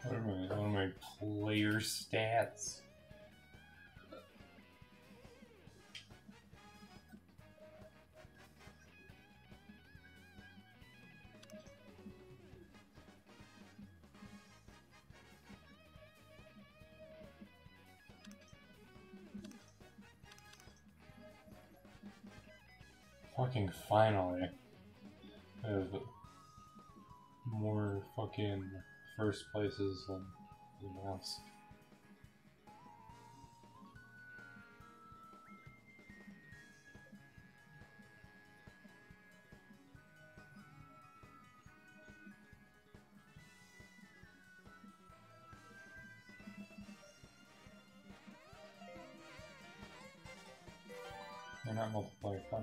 What are my player stats? Fucking finally. I have more fucking first places than anyone else. They're not multiplayer fun.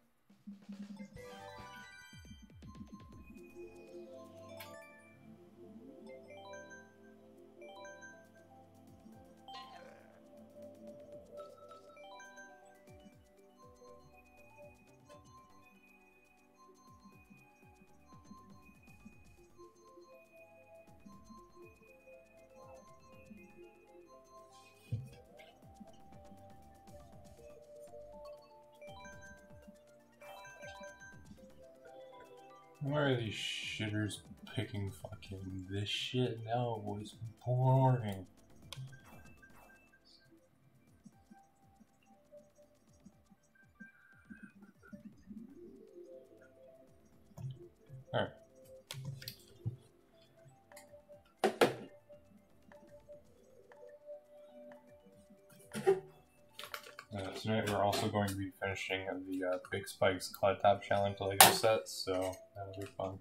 Why are these shitters picking fucking this shit? No, it's boring. Alright. Tonight we're also going to be finishing the Big Spikes Cloud Top Challenge Lego sets, so that'll be fun.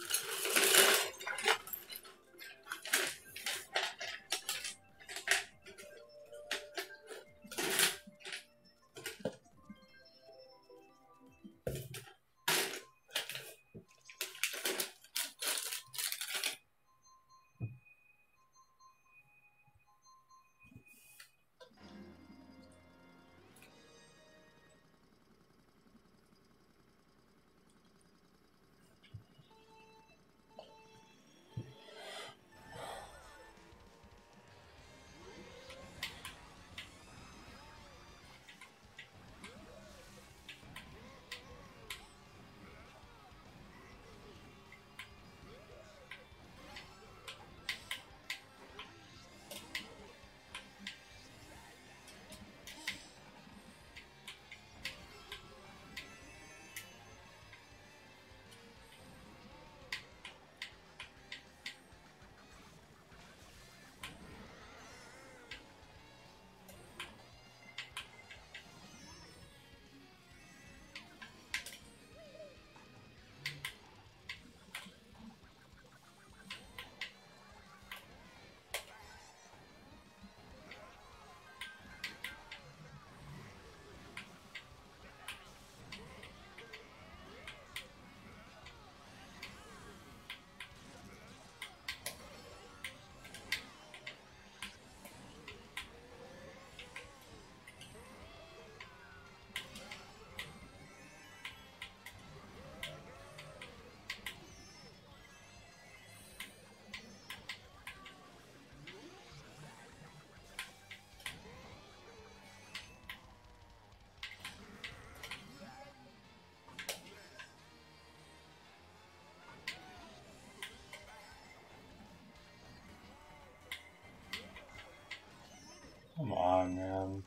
Come on, man.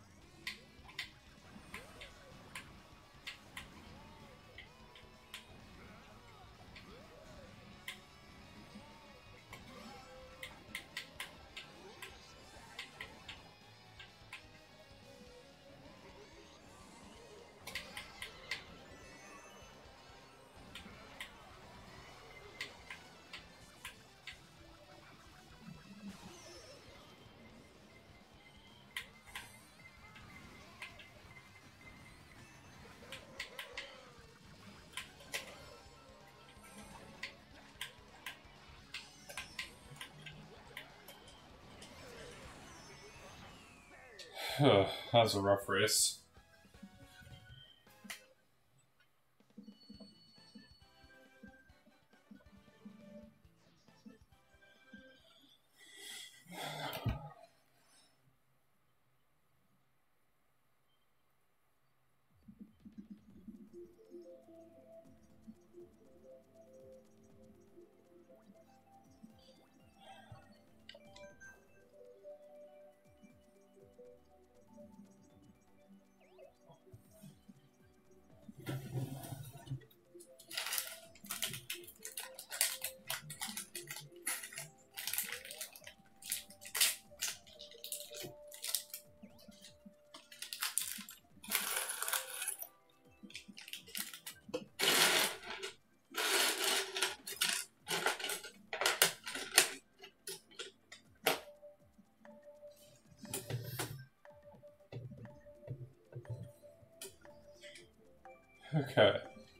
That was a rough race. Okay.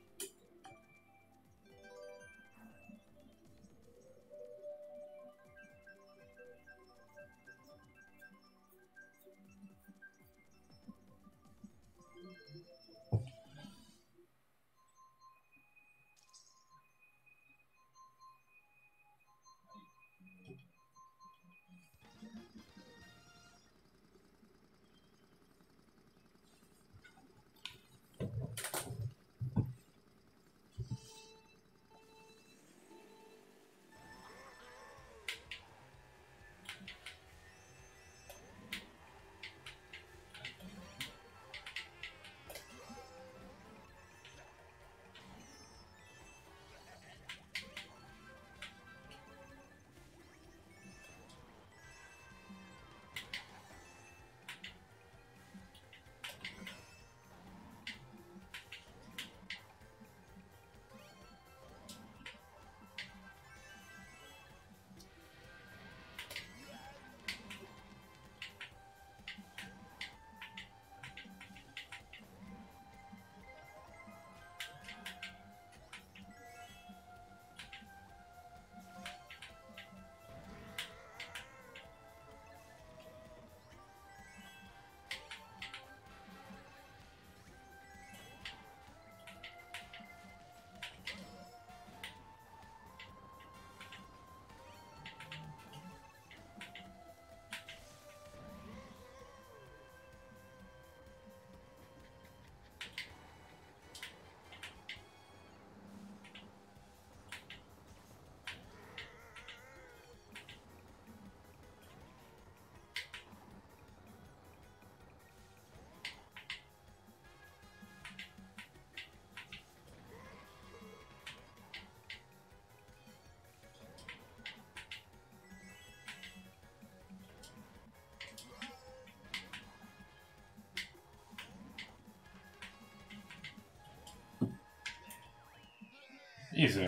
Easy.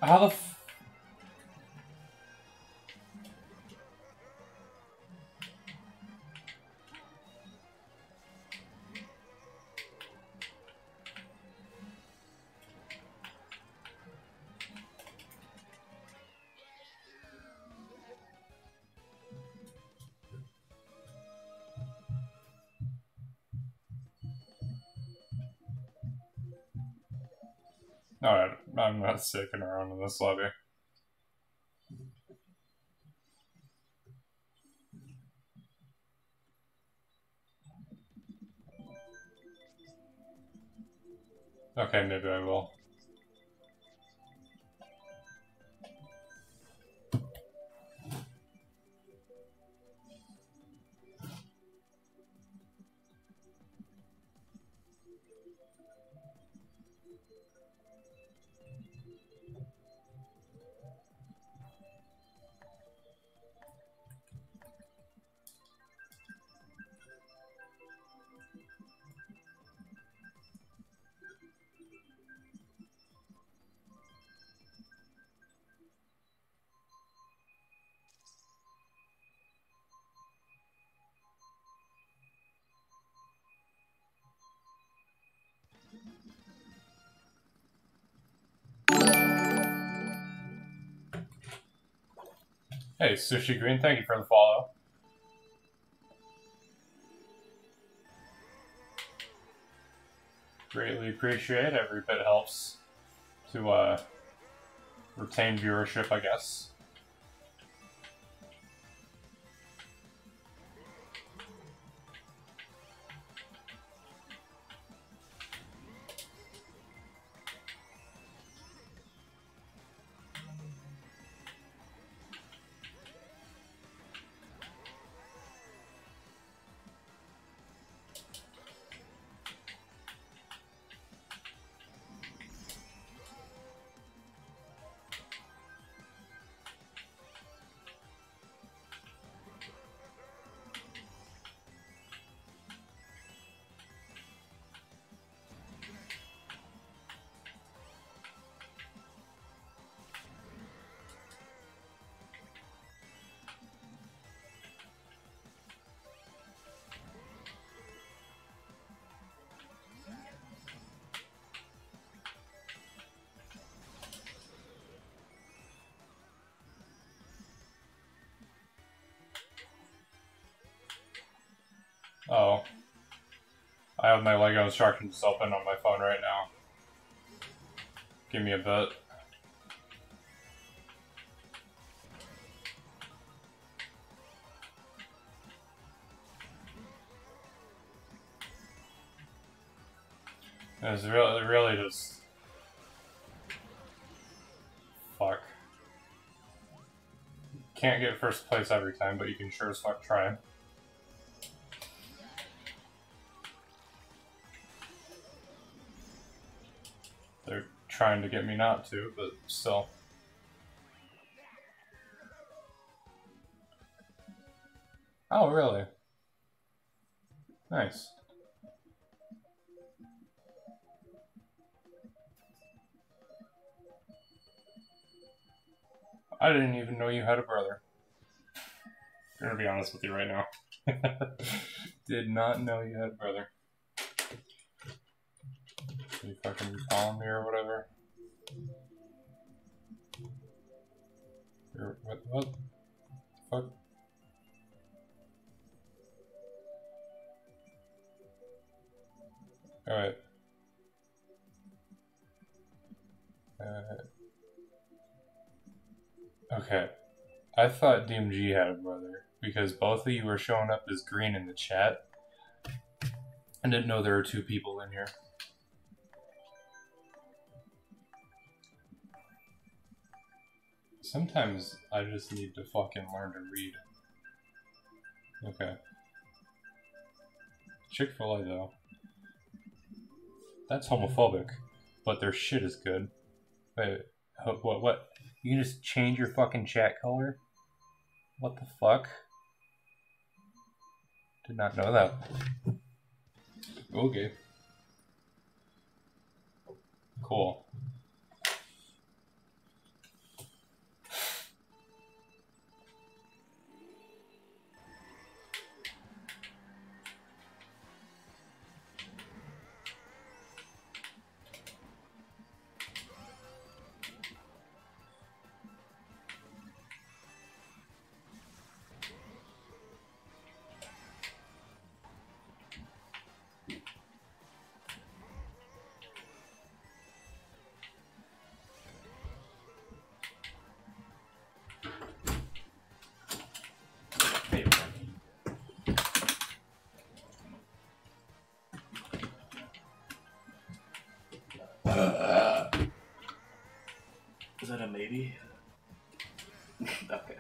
How the f... Alright, I'm not sticking around in this lobby. Okay, maybe I will. Hey, Sushi Green, thank you for the follow. Greatly appreciate. Every bit helps to retain viewership, I guess. Oh. I have my Lego instructions open on my phone right now. Give me a bit. It's really just... Fuck. Can't get first place every time, but you can sure as fuck try. They're trying to get me not to, but still. Oh, really? Nice. I didn't even know you had a brother. I'm gonna be honest with you right now. Did not know you had a brother. You fucking calling me or whatever? What? Fuck? Alright. Okay. I thought DMG had a brother because both of you were showing up as green in the chat. I didn't know there were two people in here. Sometimes I just need to fucking learn to read. Okay. Chick-fil-A though. That's homophobic, but their shit is good. Wait, what? You can just change your fucking chat color? What the fuck? Did not know that. Okay. Cool. Is that a maybe? Okay.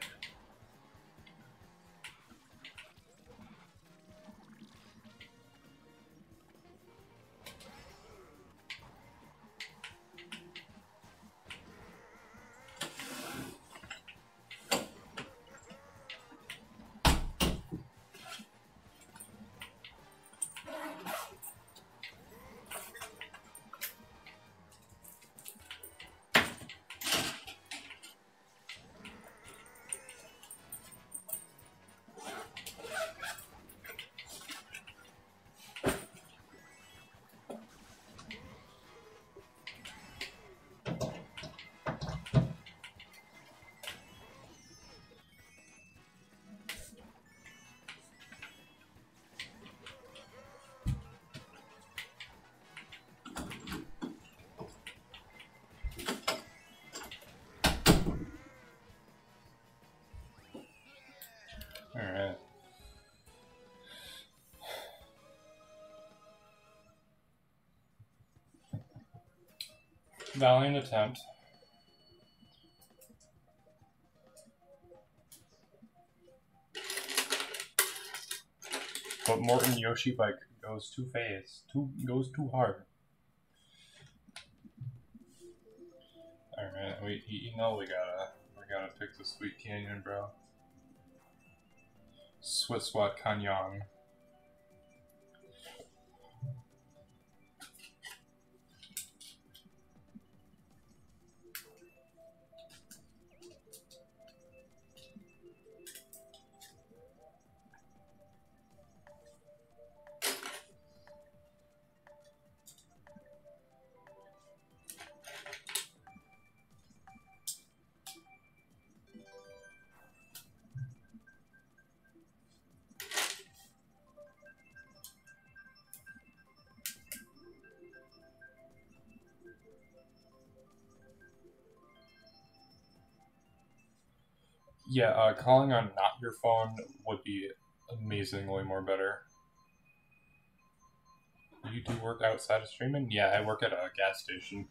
Alright. Valiant attempt. But Morton Yoshi bike goes too fast. Goes too hard. Alright, you know we gotta pick the Sweet Canyon, bro. Swat Canyon. Yeah, calling on not your phone would be amazingly more better. You do work outside of streaming? Yeah, I work at a gas station.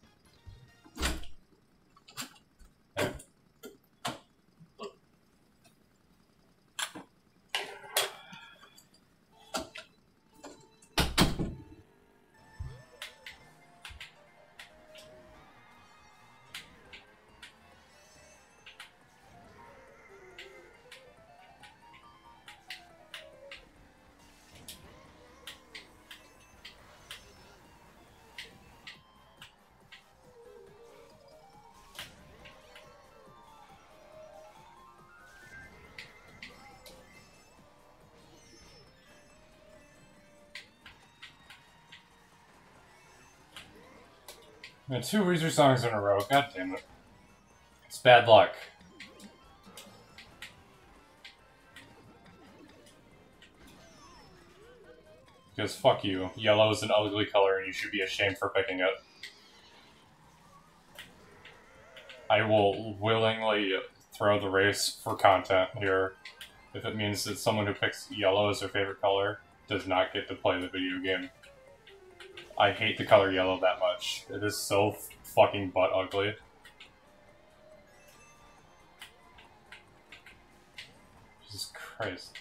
And 2 Weezer songs in a row, god damn it. It's bad luck. Because fuck you, yellow is an ugly color and you should be ashamed for picking it. I will willingly throw the race for content here if it means that someone who picks yellow as their favorite color does not get to play the video game. I hate the color yellow that much. It is so fucking butt ugly. Jesus Christ.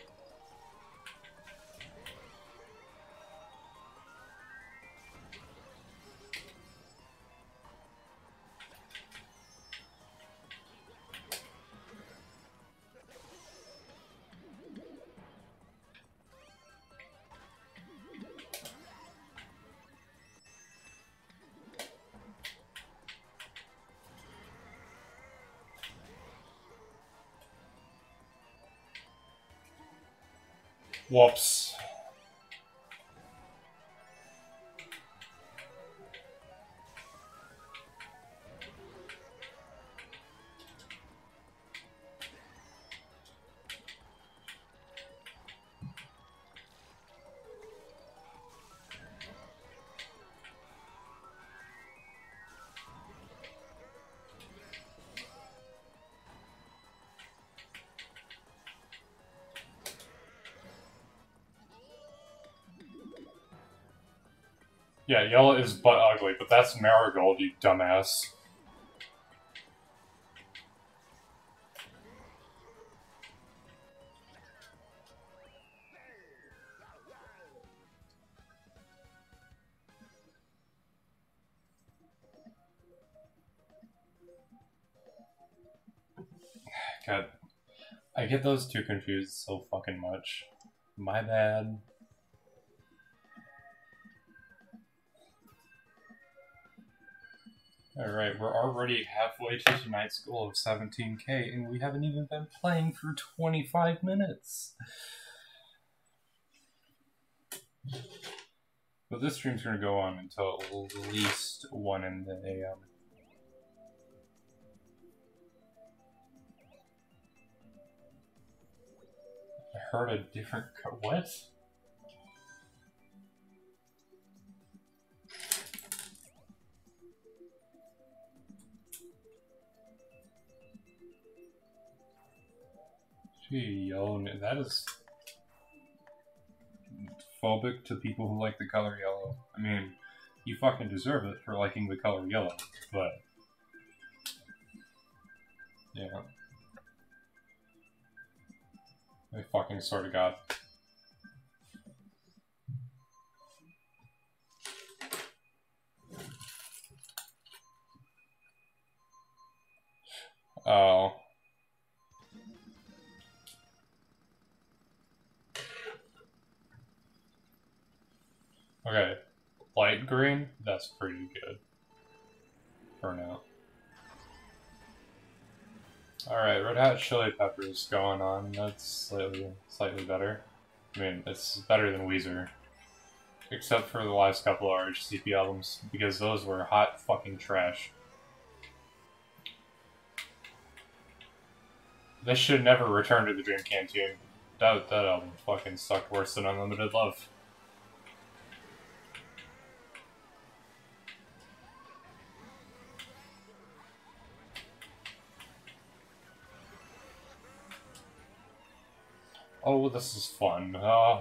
Whoops. Yeah, yellow is butt ugly, but that's Marigold, you dumbass. God, I get those two confused so fucking much. My bad. Alright, we're already halfway to tonight's goal of 17k, and we haven't even been playing for 25 minutes. But this stream's gonna go on until at least 1 in the AM. I heard a different what? Gee, yo, that is phobic to people who like the color yellow. I mean, you fucking deserve it for liking the color yellow, but yeah. I fucking swear to God. Oh. Okay. Light green? That's pretty good. For now. Alright, Red Hot Chili Peppers going on. That's slightly better. I mean, it's better than Weezer. Except for the last couple of RHCP albums, because those were hot fucking trash. They should never return to the Dream Canteen. That album fucking sucked worse than Unlimited Love. Oh, this is fun.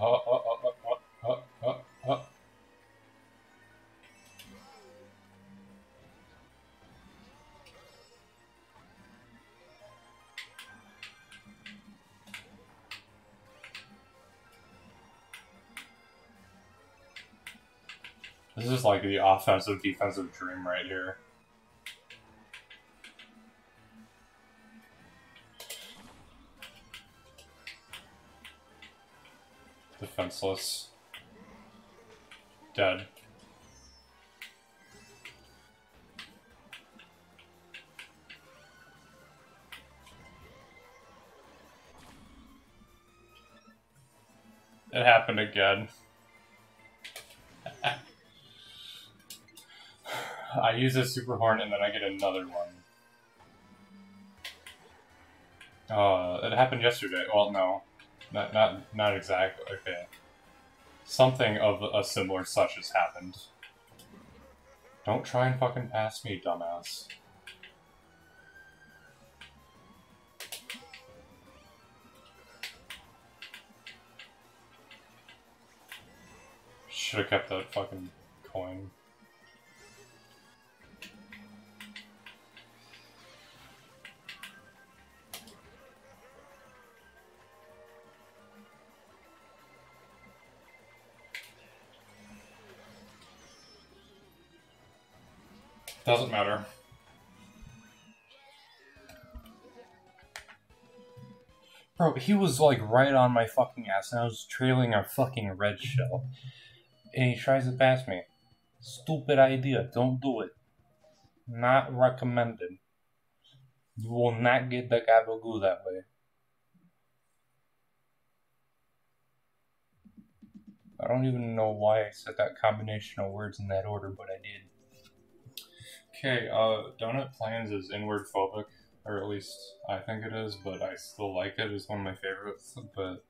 This is like the offensive-defensive dream right here. Defenseless. Dead. It happened again. I use a super horn and then I get another one. It happened yesterday. Well, no. Not exactly. Okay. Something of a similar such has happened. Don't try and fucking pass me, dumbass. Should've kept that fucking coin. Doesn't matter. Bro, he was like right on my fucking ass and I was trailing a fucking red shell. And he tries to pass me. Stupid idea. Don't do it. Not recommended. You will not get the Gabagoo that way. I don't even know why I said that combination of words in that order, but I did. Okay, Donut Plans is inward phobic, or at least I think it is, but I still like it. It's one of my favorites, but...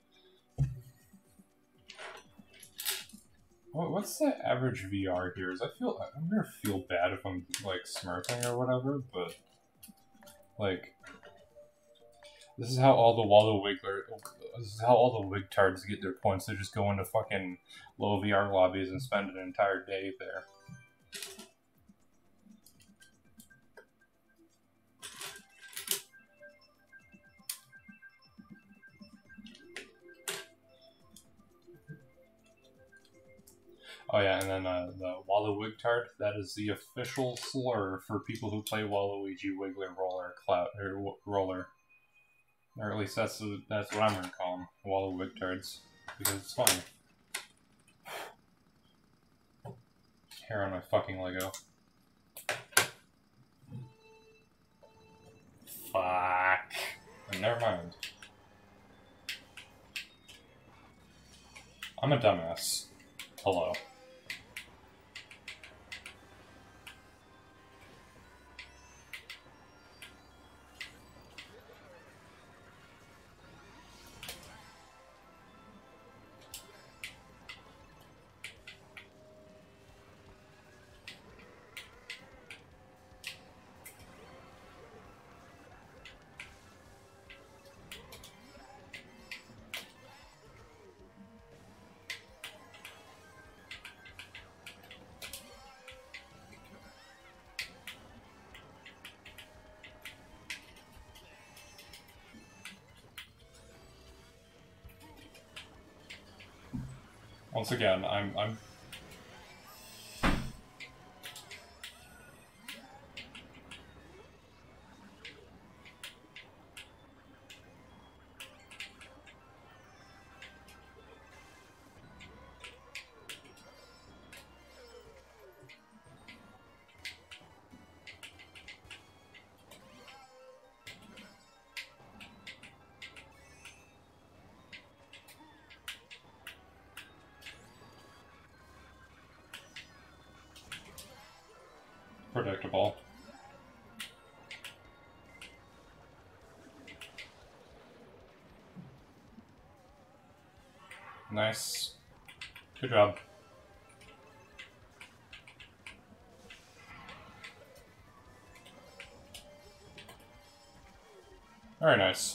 What's the average VR here? I'm gonna feel bad if I'm, like, smurfing or whatever, but... Like... This is how all the Wallow Wiggler. This is how all the Wigtards get their points. They just go into fucking low VR lobbies and spend an entire day there. Oh yeah, and then the Wallowigtard, that is the official slur for people who play Waluigi Wiggler Roller Cloud or Roller, or at least that's what I'm gonna call them, Wallowigtards, because it's funny. Hair on my fucking Lego. Fuck. Never mind. I'm a dumbass. Hello. Once again, I'm predictable. Nice. Good job. Very nice.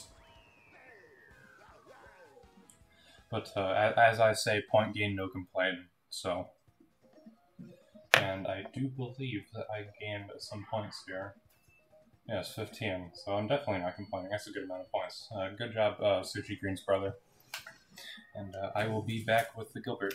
But as I say, point gain, no complaint. So, and I do believe that I gained some points here. Yes, 15. So I'm definitely not complaining. That's a good amount of points. Good job, Sushi Green's brother. And I will be back with the Gilbert.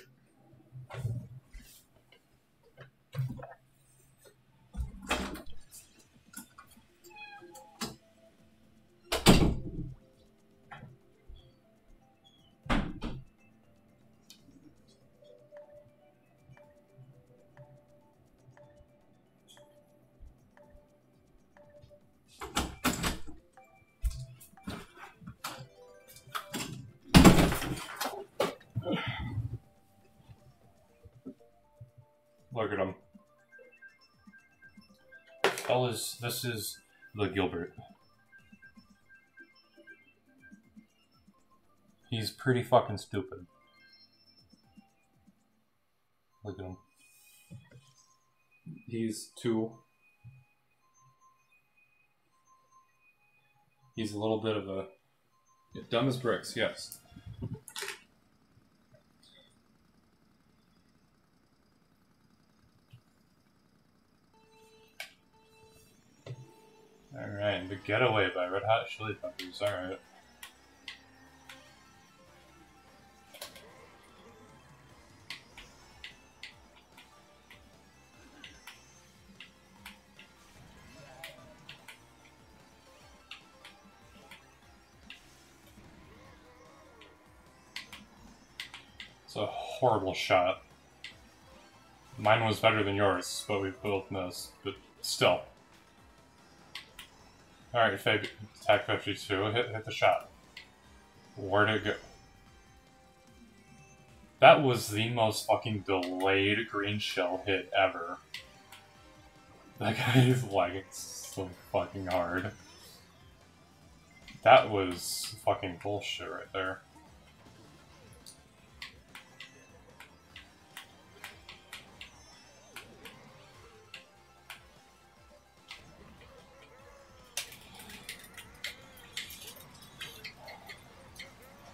Look at him. Fellas, this is the Gilbert. He's pretty fucking stupid. Look at him. He's 2. He's a little bit of a... dumb as bricks, yes. Alright, The Getaway by Red Hot Chili Peppers, alright. It's a horrible shot. Mine was better than yours, but we both missed, but still. Alright, Fake Attack 52, hit the shot. Where'd it go? That was the most fucking delayed green shell hit ever. That guy is lagging so fucking hard. That was fucking bullshit right there.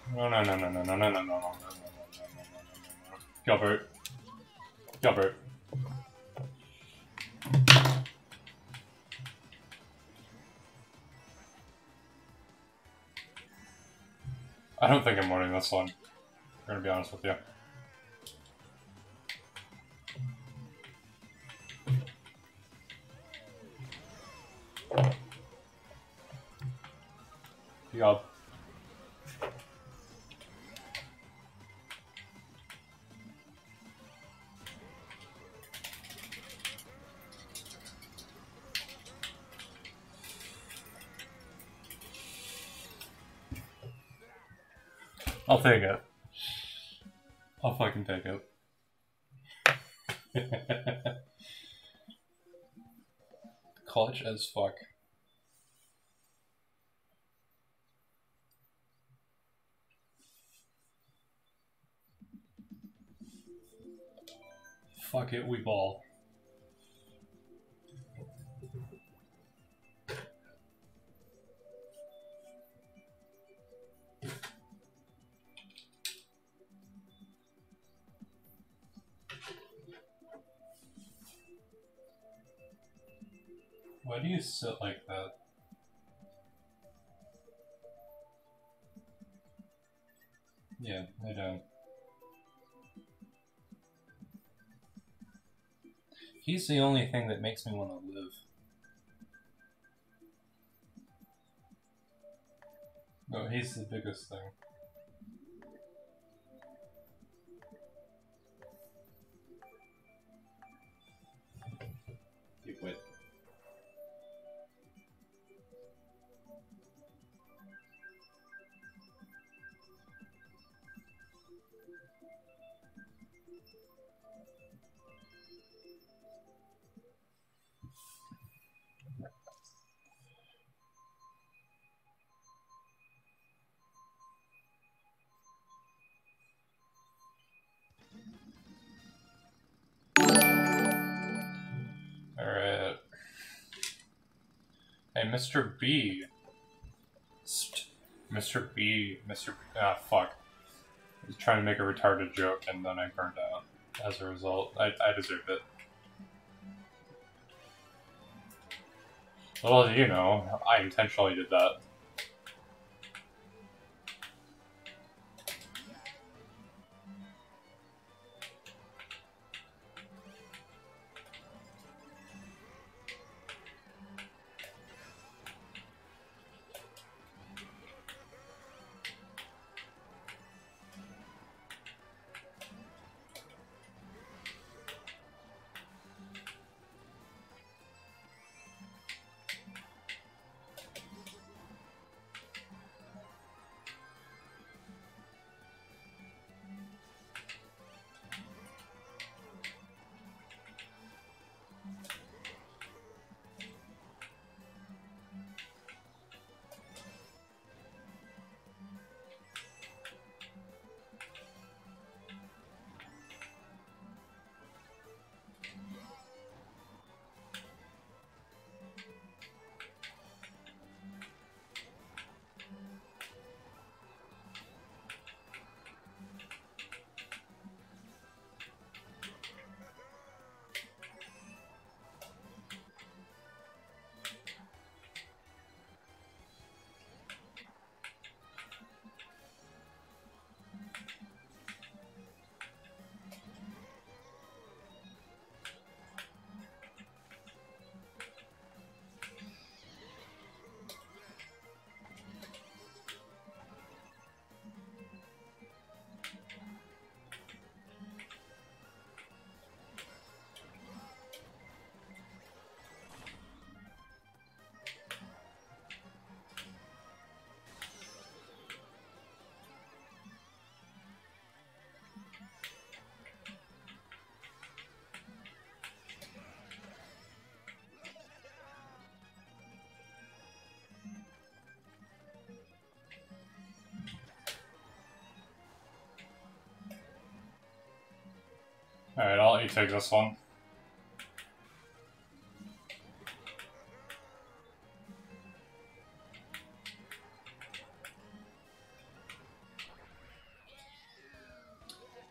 No, no, no, no, no, no, no, no, no, no, no, no, no, no. Gilbert. Gilbert. I don't think I'm winning this one. I'm gonna be honest with you. Yup. I'll take it. I'll fucking take it. Clutch as fuck. Fuck it, we ball. Why do you sit like that? Yeah, I don't. He's the only thing that makes me want to live. No, he's the biggest thing. You quit. Alright. Hey, Mr. B. Mr. B. Ah, fuck. I was trying to make a retarded joke and then I burned out. As a result, I deserved it. Well, you know, I intentionally did that. Alright, I'll let you take this one.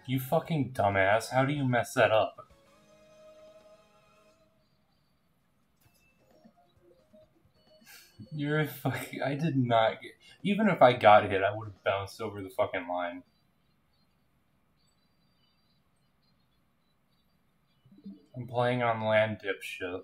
You fucking dumbass, how do you mess that up? You're a fucking... I did not get... Even if I got hit, I would have bounced over the fucking line. I'm playing on land, dipshit.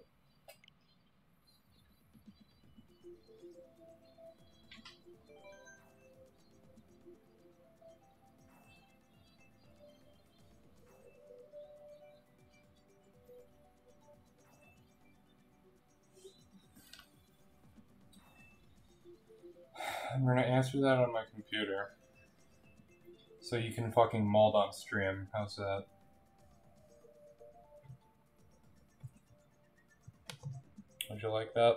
I'm gonna answer that on my computer. So you can fucking mold on stream. How's that? Would you like that?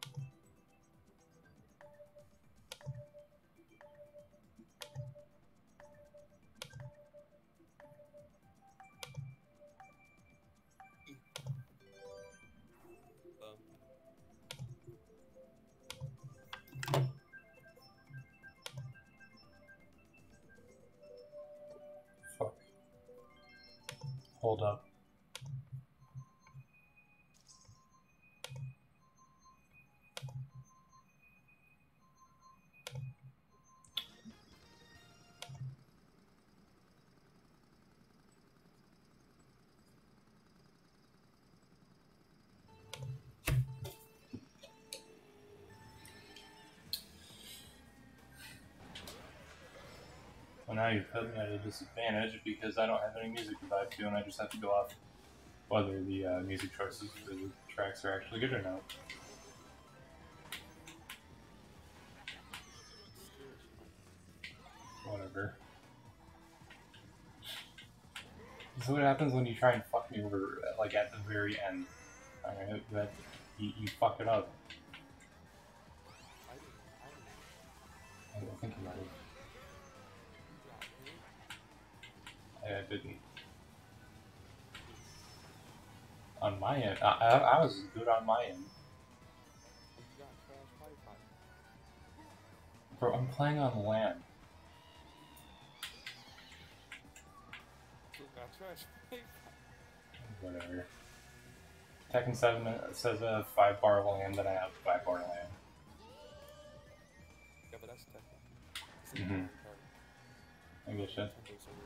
Fuck. Hold up. Well, now you've put me at a disadvantage because I don't have any music to vibe to, and I just have to go off whether the music choices for the tracks are actually good or not. Whatever. This is what happens when you try and fuck me over, like, at the very end. Alright, that you fuck it up. I think you might have. I didn't. On my end, I was good on my end. Bro, I'm playing on land. Whatever. Tekken 7 says a 5-bar land, then I have 5-bar land. Yeah, but that's Tekken. I get you.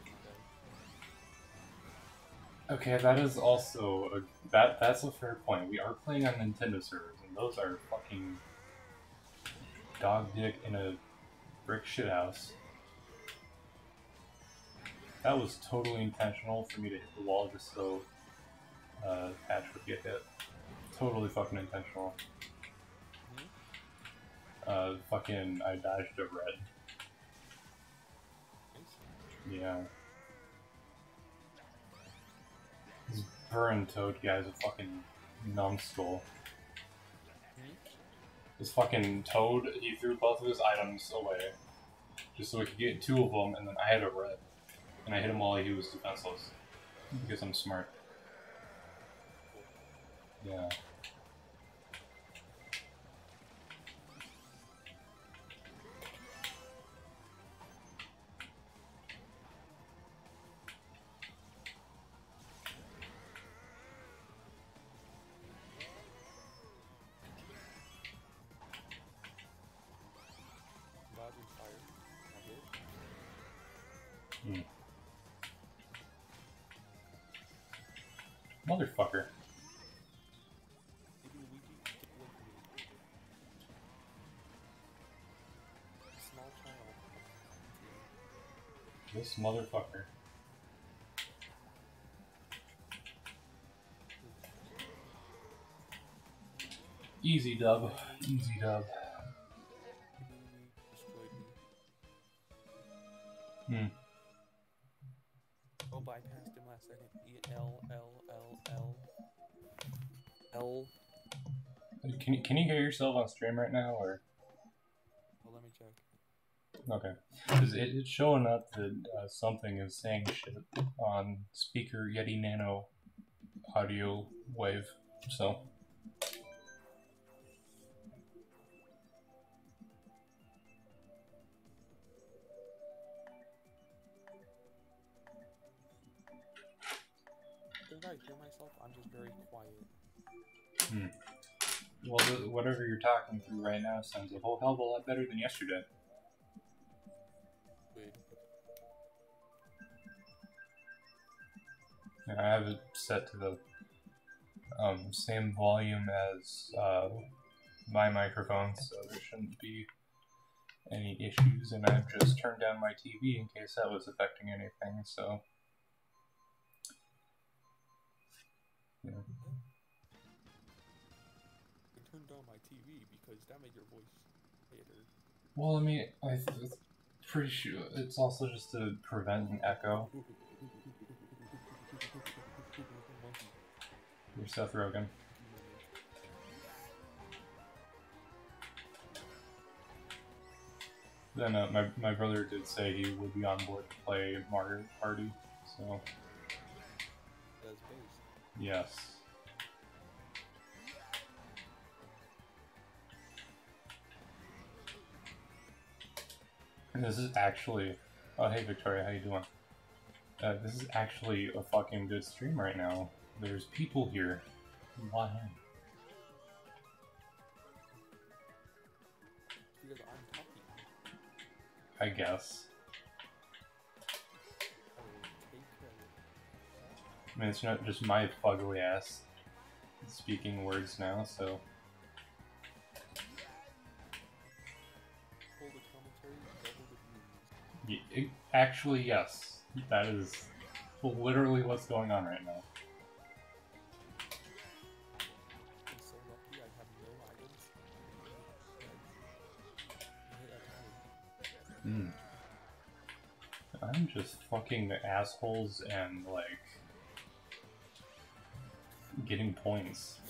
Okay, that is also that's a fair point. We are playing on Nintendo servers, and those are fucking dog dick in a brick shithouse. That was totally intentional for me to hit the wall just so Patch would get hit. Totally fucking intentional. Fucking, I dodged a red. Yeah. This Burn Toad guy's a fucking numbskull. This fucking Toad, he threw both of his items away. Just so he could get 2 of them, and then I had a red. And I hit him while he was defenseless. Because I'm smart. Yeah. Motherfucker. This motherfucker. Easy dub. Easy dub. Oh, bypassed him last second. L. Can you hear yourself on stream right now, or? Oh, let me check. Okay. Because it's showing up that something is saying shit on speaker Yeti Nano audio wave, so. I hear myself, I'm just very quiet. Well, whatever you're talking through right now sounds a whole hell of a lot better than yesterday. Wait. I have it set to the same volume as my microphone, so there shouldn't be any issues, and I've just turned down my TV in case that was affecting anything, so... Yeah. I turned down my TV because that made your voice better. Well, I mean, I'm pretty sure it's also just to prevent an echo. You're Seth Rogen. Then my brother did say he would be on board to play Mario Party, so... That's based. Yes. And this is actually... Oh, hey Victoria, how you doing? This is actually a fucking good stream right now. There's people here. Why? Because I'm talking. I guess. I will take credit. I mean, it's not just my fugly ass speaking words now, so... Hold the commentary, double the views. Actually, yes. That is literally what's going on right now. I'm so lucky I have no items. I'm just fucking assholes and, like, getting points.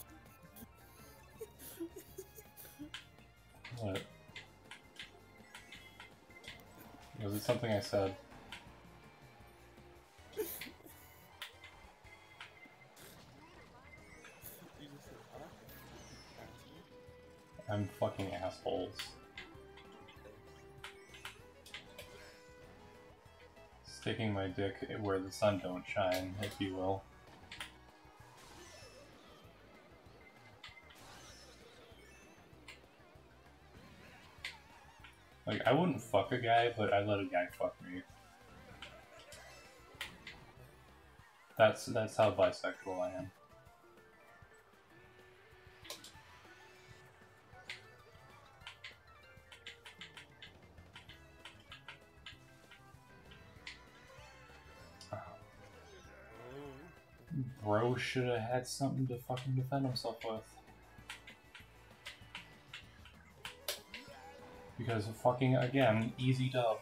What? Was it something I said? You just said, I'm fucking assholes. Sticking my dick where the sun don't shine, if you will. Like, I wouldn't fuck a guy, but I'd let a guy fuck me. That's how bisexual I am. Bro should have had something to fucking defend himself with. Because fucking, again, easy dub.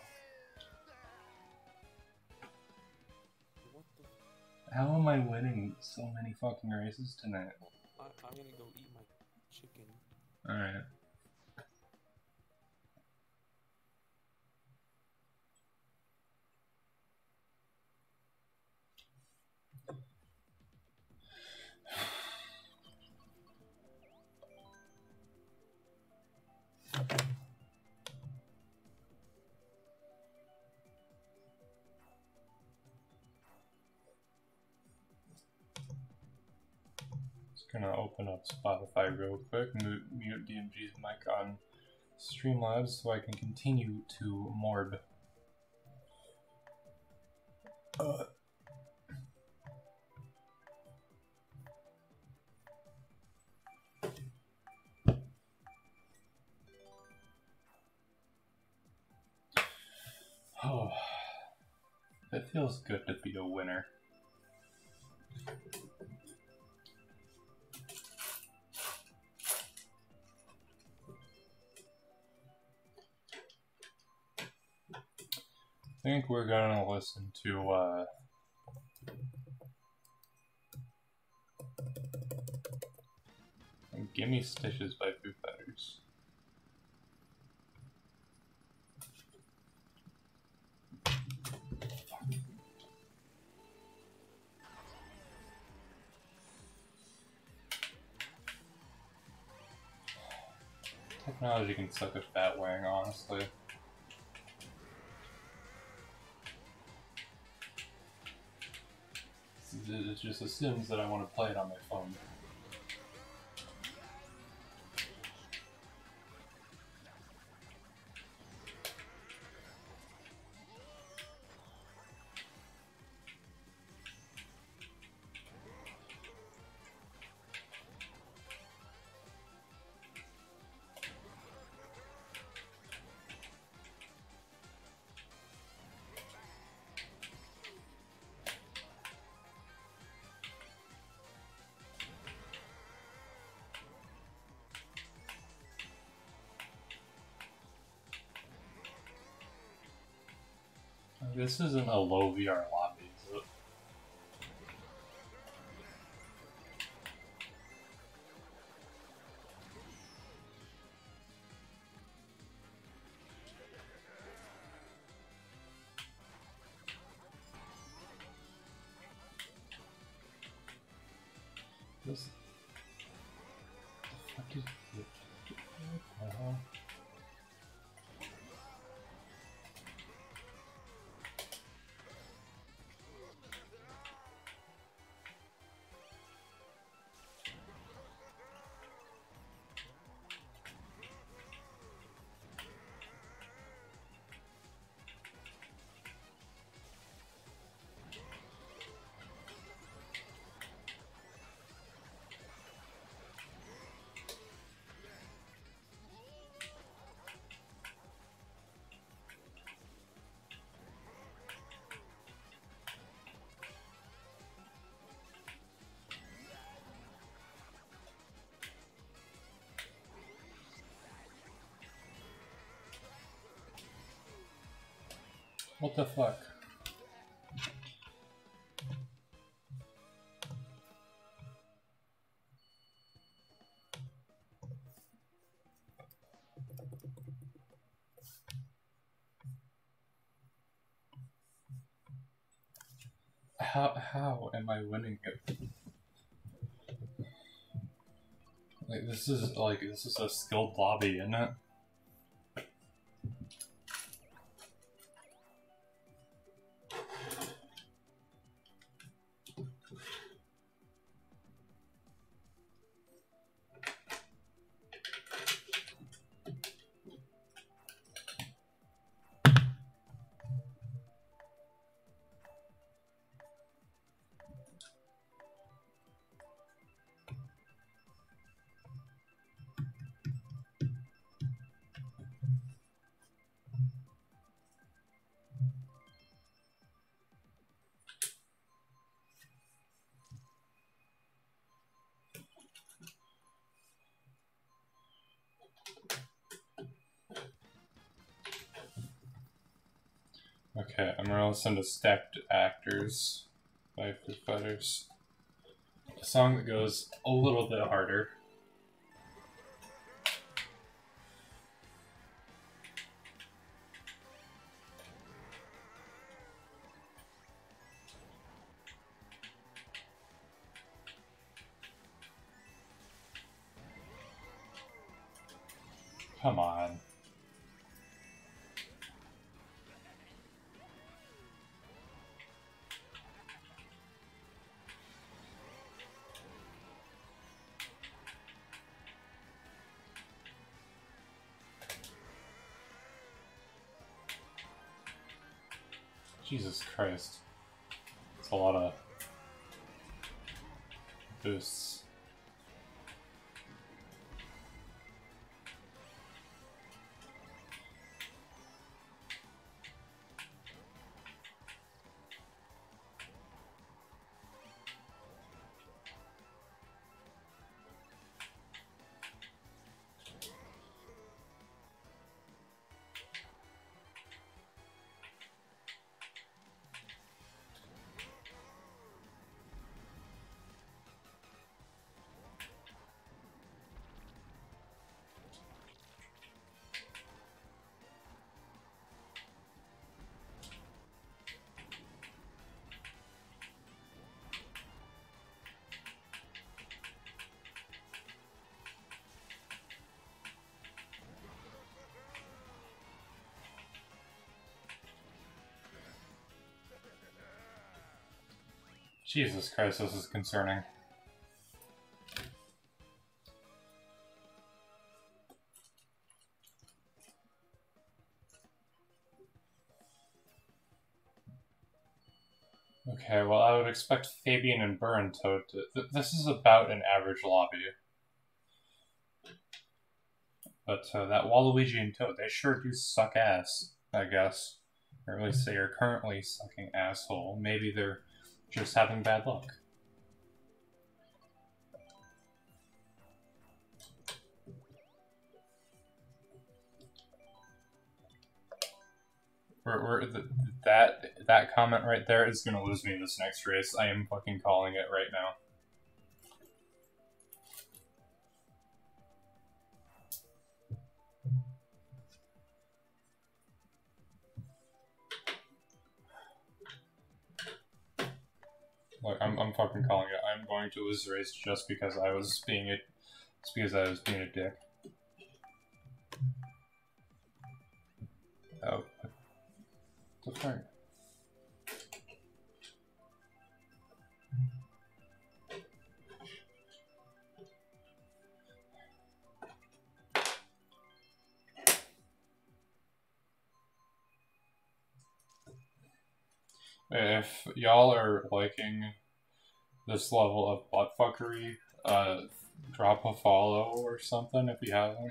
what the How am I winning so many fucking races tonight? I'm gonna go eat my chicken. Alright. Just gonna open up Spotify real quick, mute DMG's mic on Streamlabs so I can continue to morb. Oh, it feels good to be a winner. I think we're gonna listen to Gimme Stitches by Foo Fighters. Technology can suck a fat wang, honestly. it just assumes that I want to play it on my phone. This isn't a low VR lobby, is it? This... The fuck is it? What the hell? What the fuck? How am I winning it? Like this is a skilled lobby, isn't it? Okay, I'm gonna listen to Stacked Actors by Foo Fighters. A song that goes a little bit harder. Come on. Jesus Christ. It's a lot of boosts. Jesus Christ, this is concerning. Okay, well, I would expect Fabian and Burr and Toad to... this is about an average lobby. But that Waluigi and Toad, they sure do suck ass, I guess. Or at least they are currently sucking asshole. Maybe they're just having bad luck. That comment right there is gonna lose me this next race. I am fucking calling it right now. Look, I'm fucking calling it. I'm going to lose the race just because I was being a dick. Oh. The fuck? If y'all are liking this level of buttfuckery, drop a follow or something if you haven't.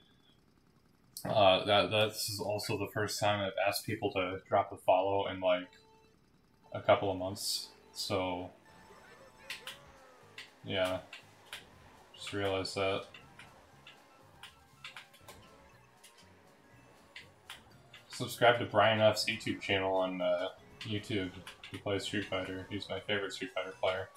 This is also the first time I've asked people to drop a follow in like a couple of months, so yeah, just realized that. Subscribe to Brian F's YouTube channel on YouTube. He plays Street Fighter. He's my favorite Street Fighter player.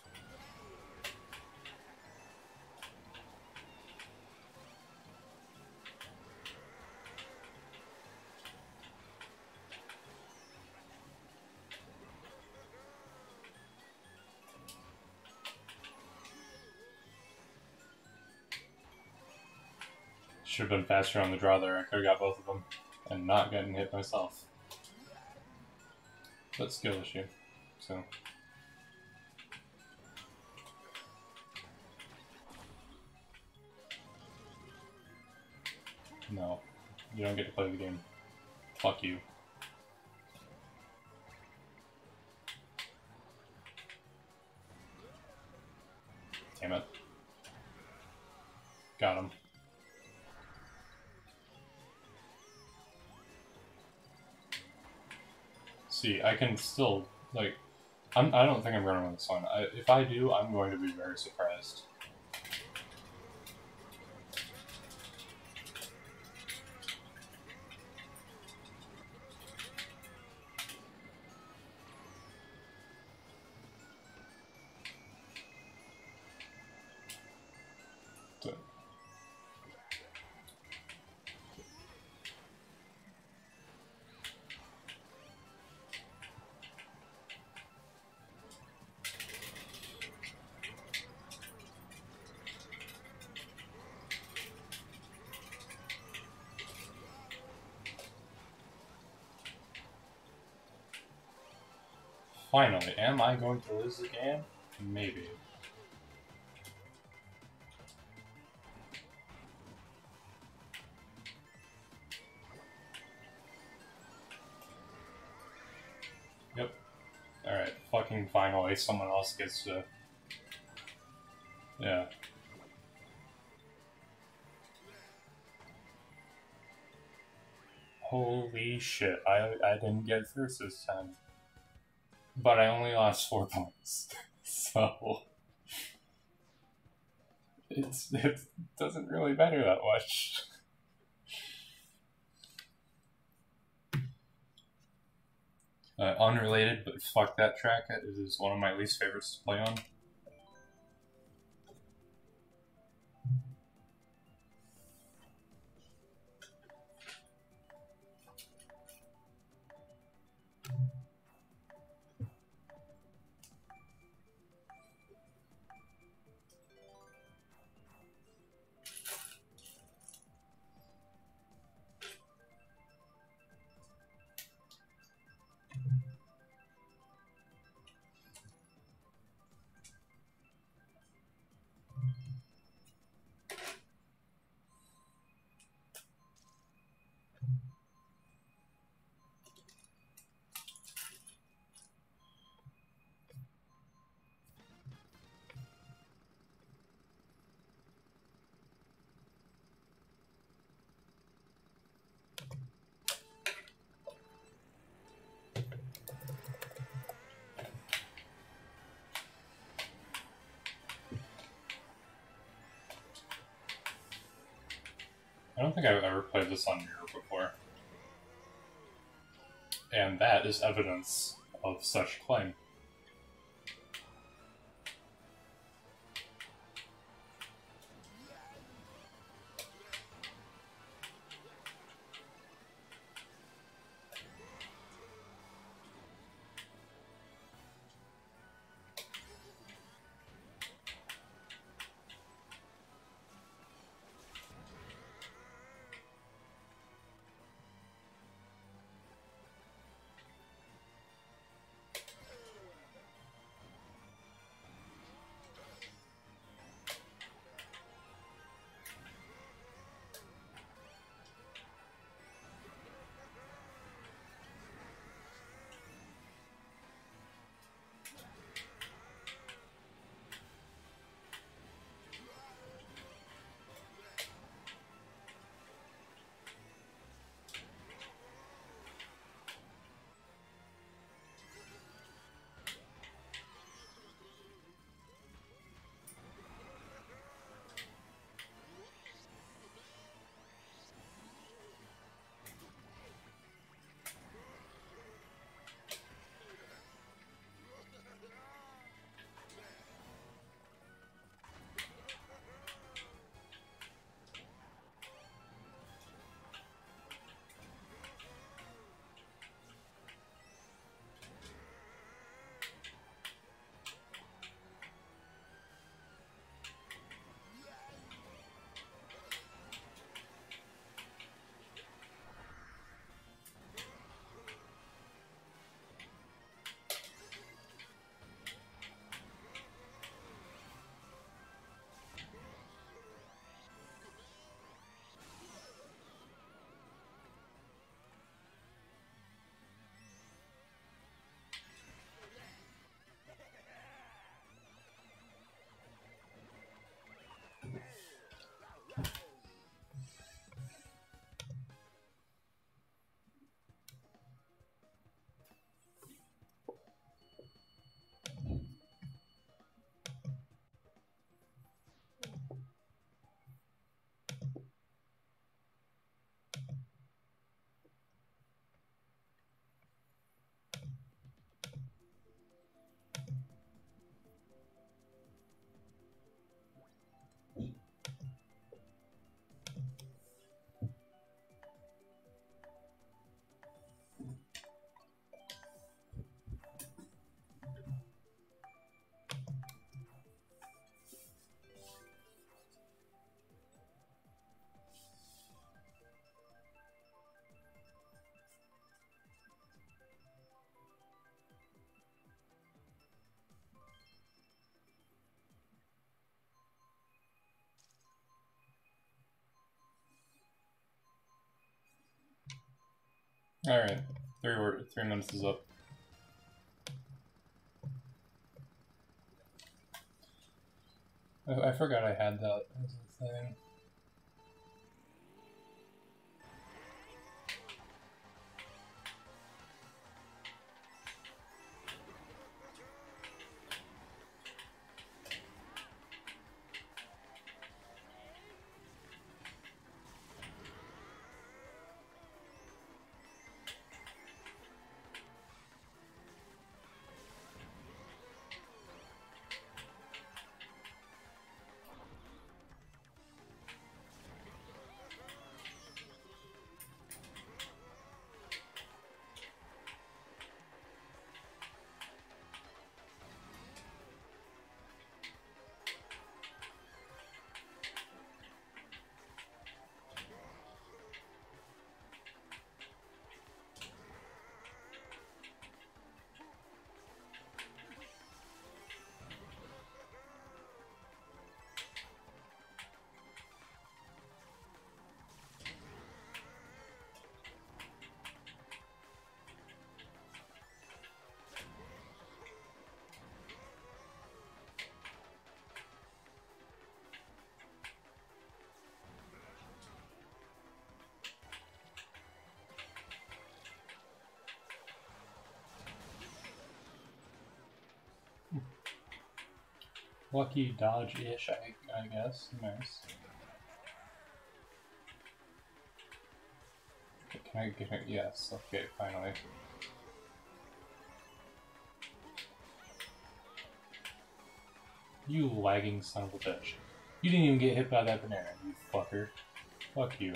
Should have been faster on the draw there. I could have got both of them and not gotten hit myself. But skill issue, so. No, you don't get to play the game. Fuck you. Damn it. Got him. See, I can still, like, I don't think I'm going to win this one. If I do, I'm going to be very surprised. Finally, am I going to lose the game? Maybe. Yep. Alright, fucking finally, someone else gets to... Yeah. Holy shit, I didn't get first this time. But I only lost 4 points, so it doesn't really matter that much. Unrelated, but fuck that track. It is one of my least favorites to play on. I don't think I've ever played this on Mirror before. And that is evidence of such claim. Alright, 3 minutes is up. I forgot I had that as a thing. Lucky dodge-ish, I guess. Nice. Can I get it? Yes, okay, finally. You lagging son of a bitch. You didn't even get hit by that banana, you fucker. Fuck you.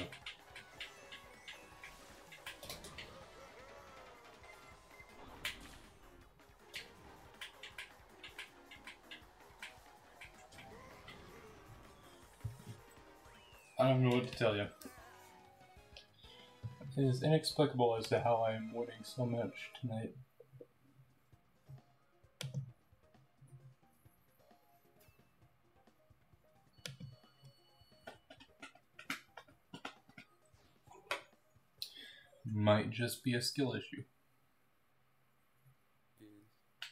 I don't know what to tell you. It is inexplicable as to how I am winning so much tonight. Might just be a skill issue. Is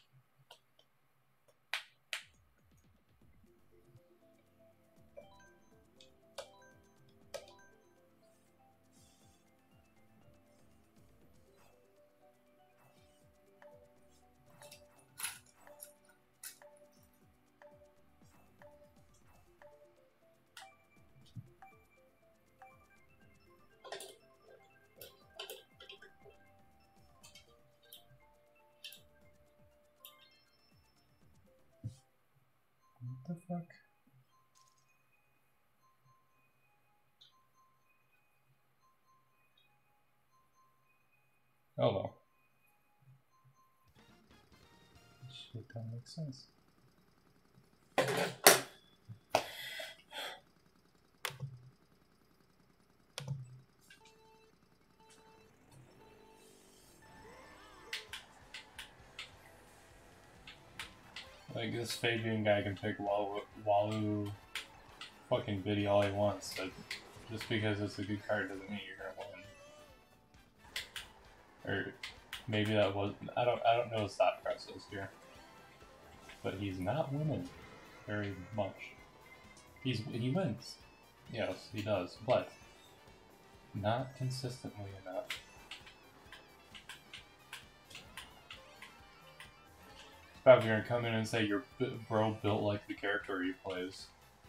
What the fuck? Oh well. Shit don't make sense. Like, this Fabian guy can pick Walu fucking Biddy all he wants, but just because it's a good card doesn't mean you're gonna win. Or maybe that was I don't know his thought process here. But he's not winning very much. He wins. Yes, he does, but not consistently enough. Probably gonna come in and say your bro built like the character he plays.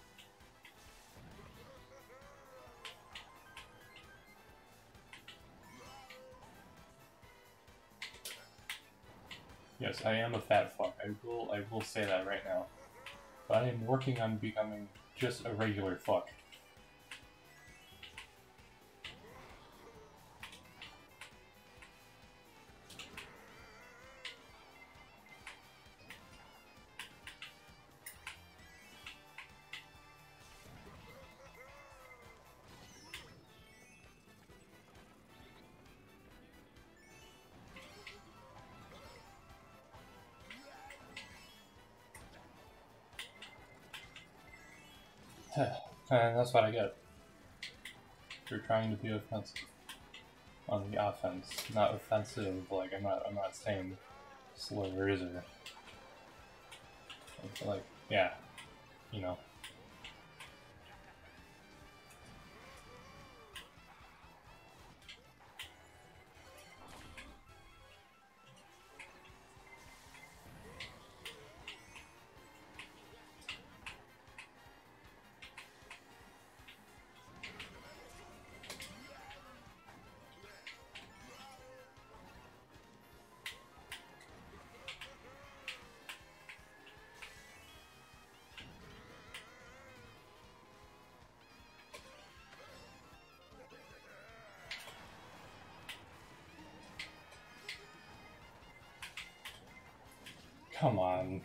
Yes, I am a fat fuck. I will say that right now. But I am working on becoming just a regular fuck. And that's what I get. You're trying to be offensive on the offense, not offensive. Like I'm not saying slurs or like yeah, you know. Come on.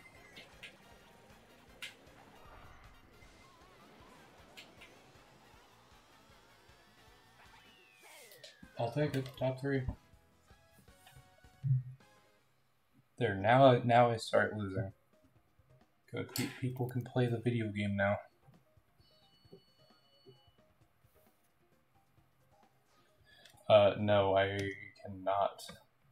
I'll take it. Top 3. There, now I start losing. Good. People can play the video game now. No, I cannot.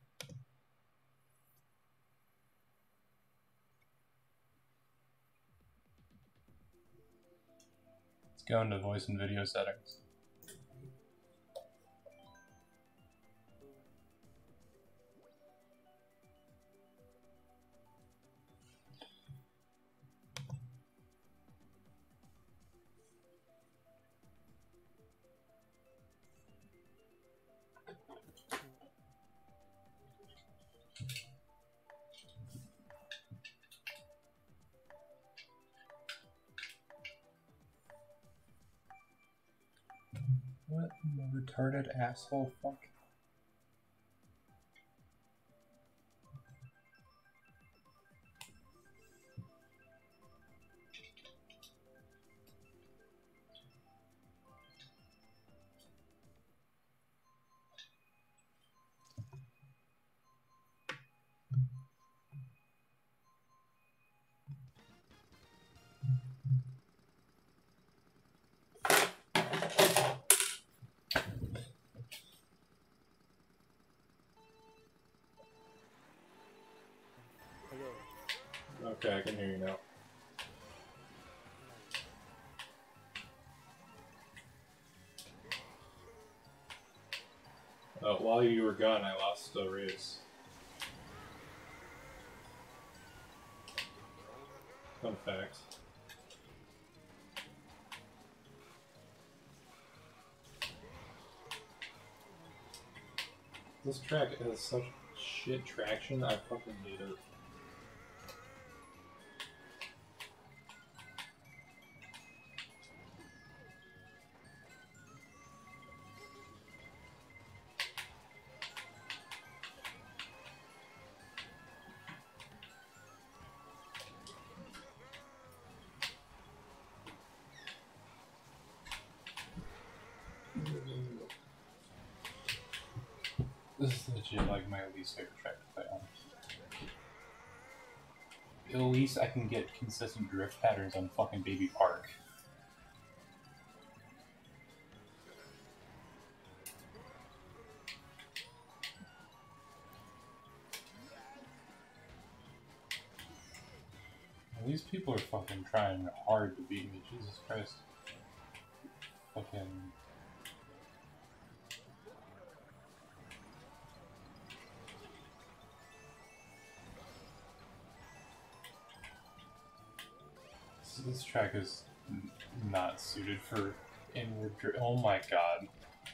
Let's go into voice and video settings. What retarded asshole fuck? Hello. Okay, I can hear you now. While you were gone, I lost a race. Fun fact. This track has such shit traction, I fucking hate it. This is legit like my least favorite track to play on. At least I can get consistent drift patterns on fucking Baby Park. These people are fucking trying hard to beat me, Jesus Christ. Fucking... This track is not suited for inward drift. Oh my god.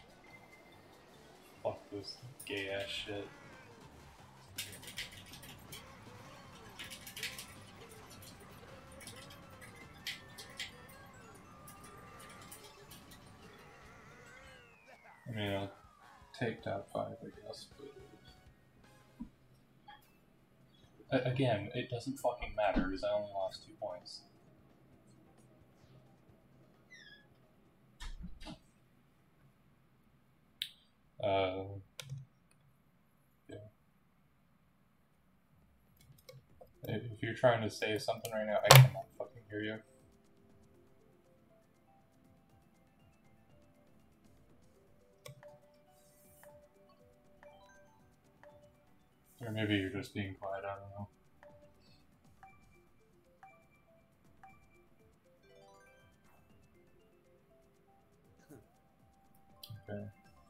Fuck this gay ass shit. I mean, I'll take top 5, I guess, but... Again, it doesn't fucking matter because I only lost 2 points. Yeah. If you're trying to say something right now, I cannot fucking hear you. Or maybe you're just being quiet, I don't know. Okay.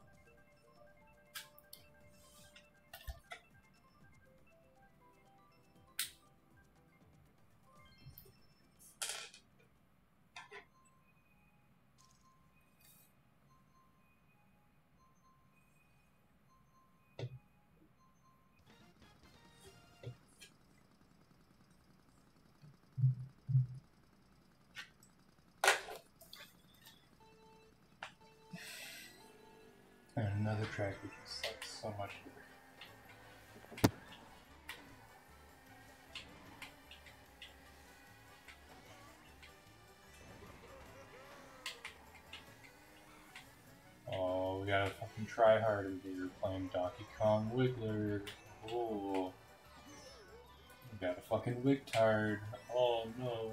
And another track which sucks so much. Oh, we gotta fucking try harder here playing Donkey Kong Wiggler. Oh. We got a fucking Wigtard. Oh no.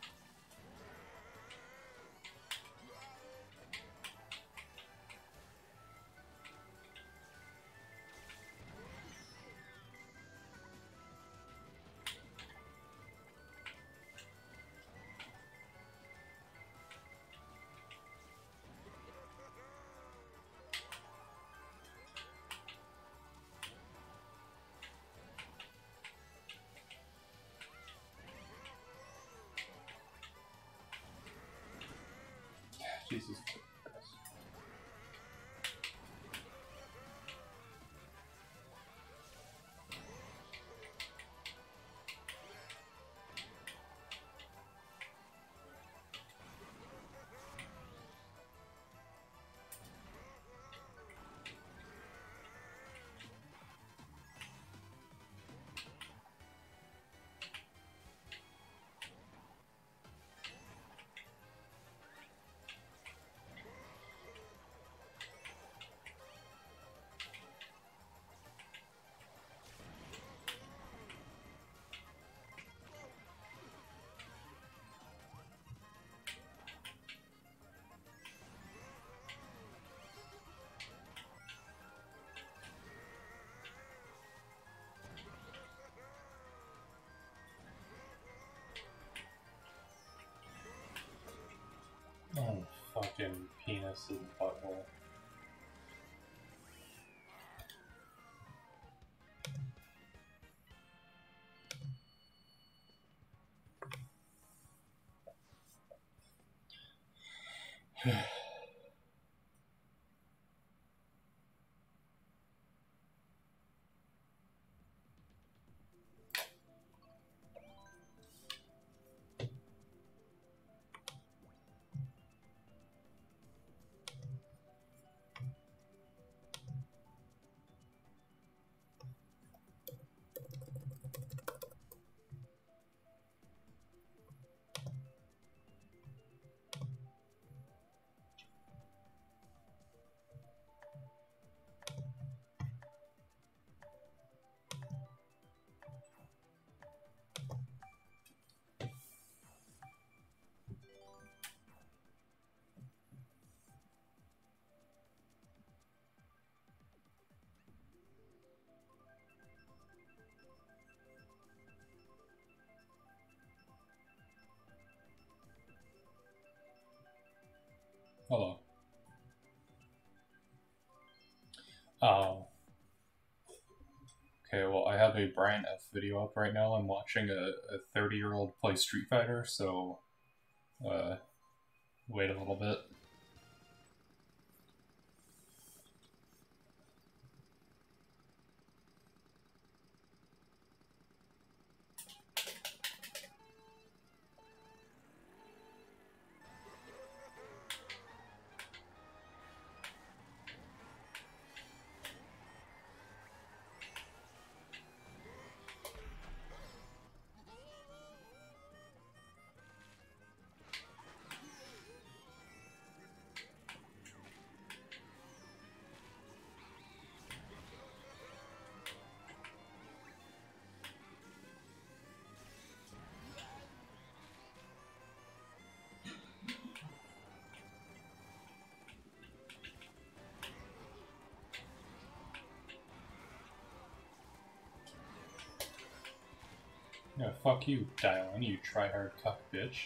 Jesus Christ. fucking penis in the butthole. Hello. Oh. Okay, well, I have a Brian F video up right now. I'm watching a 30-year-old play Street Fighter, so, wait a little bit. Yeah, fuck you, Dylan, you tryhard cuck bitch.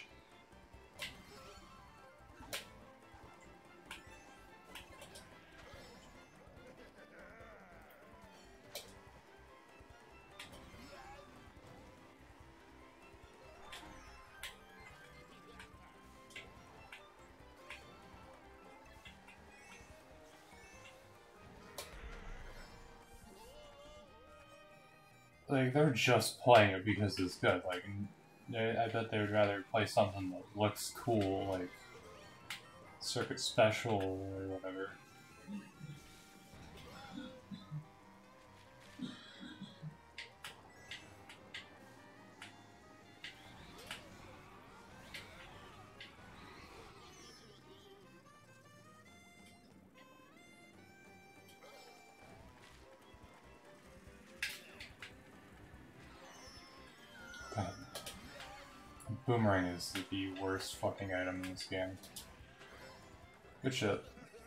Like, they're just playing it because it's good. Like, I bet they would rather play something that looks cool, like Circuit Special or whatever. God. Boomerang is the worst fucking item in this game. Good shit.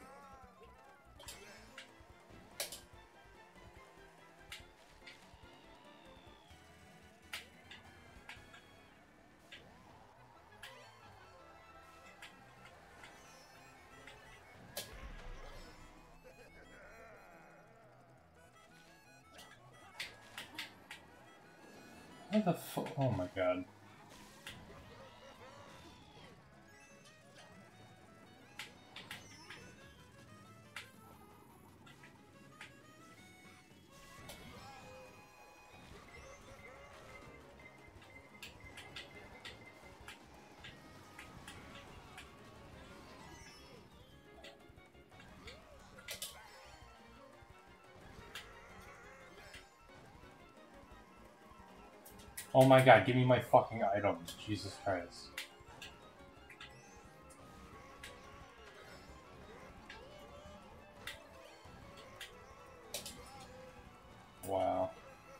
What the fu- Oh my god. Oh my god, give me my fucking items. Jesus Christ. Wow.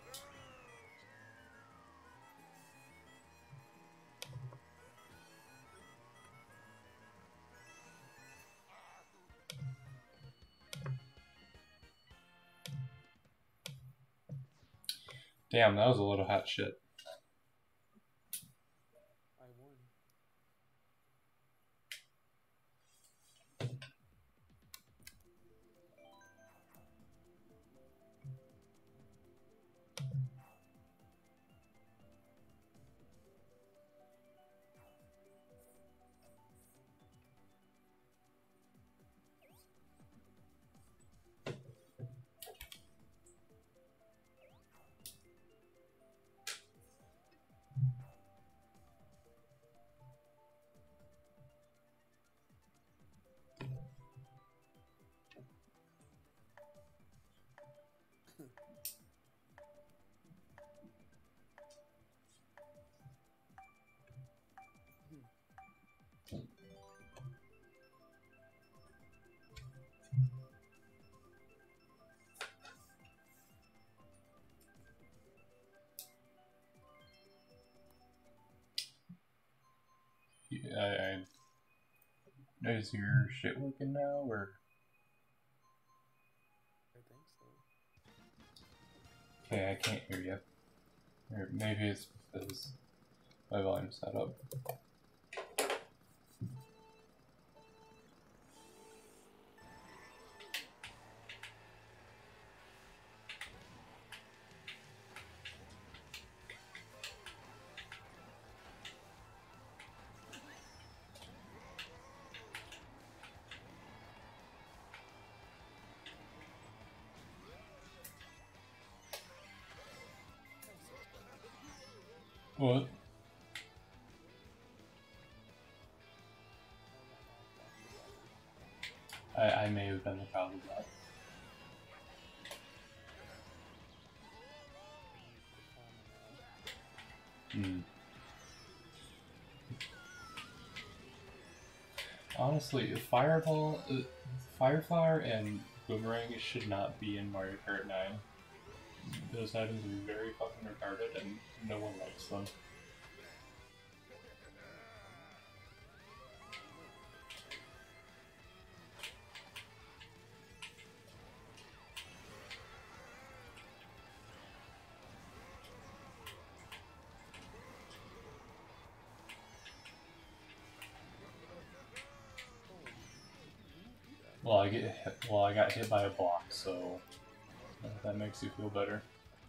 Damn, that was a little hot shit. I won. Is your shit working now, or? I think so. Okay, I can't hear you. Or maybe it's because my volume's set up. What? I may have been the cause of that. Hmm. Honestly, Fireball, Fireflower, and Boomerang should not be in Mario Kart 9. Those items are very fucking retarded, and no one likes them. Well, I got hit by a block, so if that makes you feel better.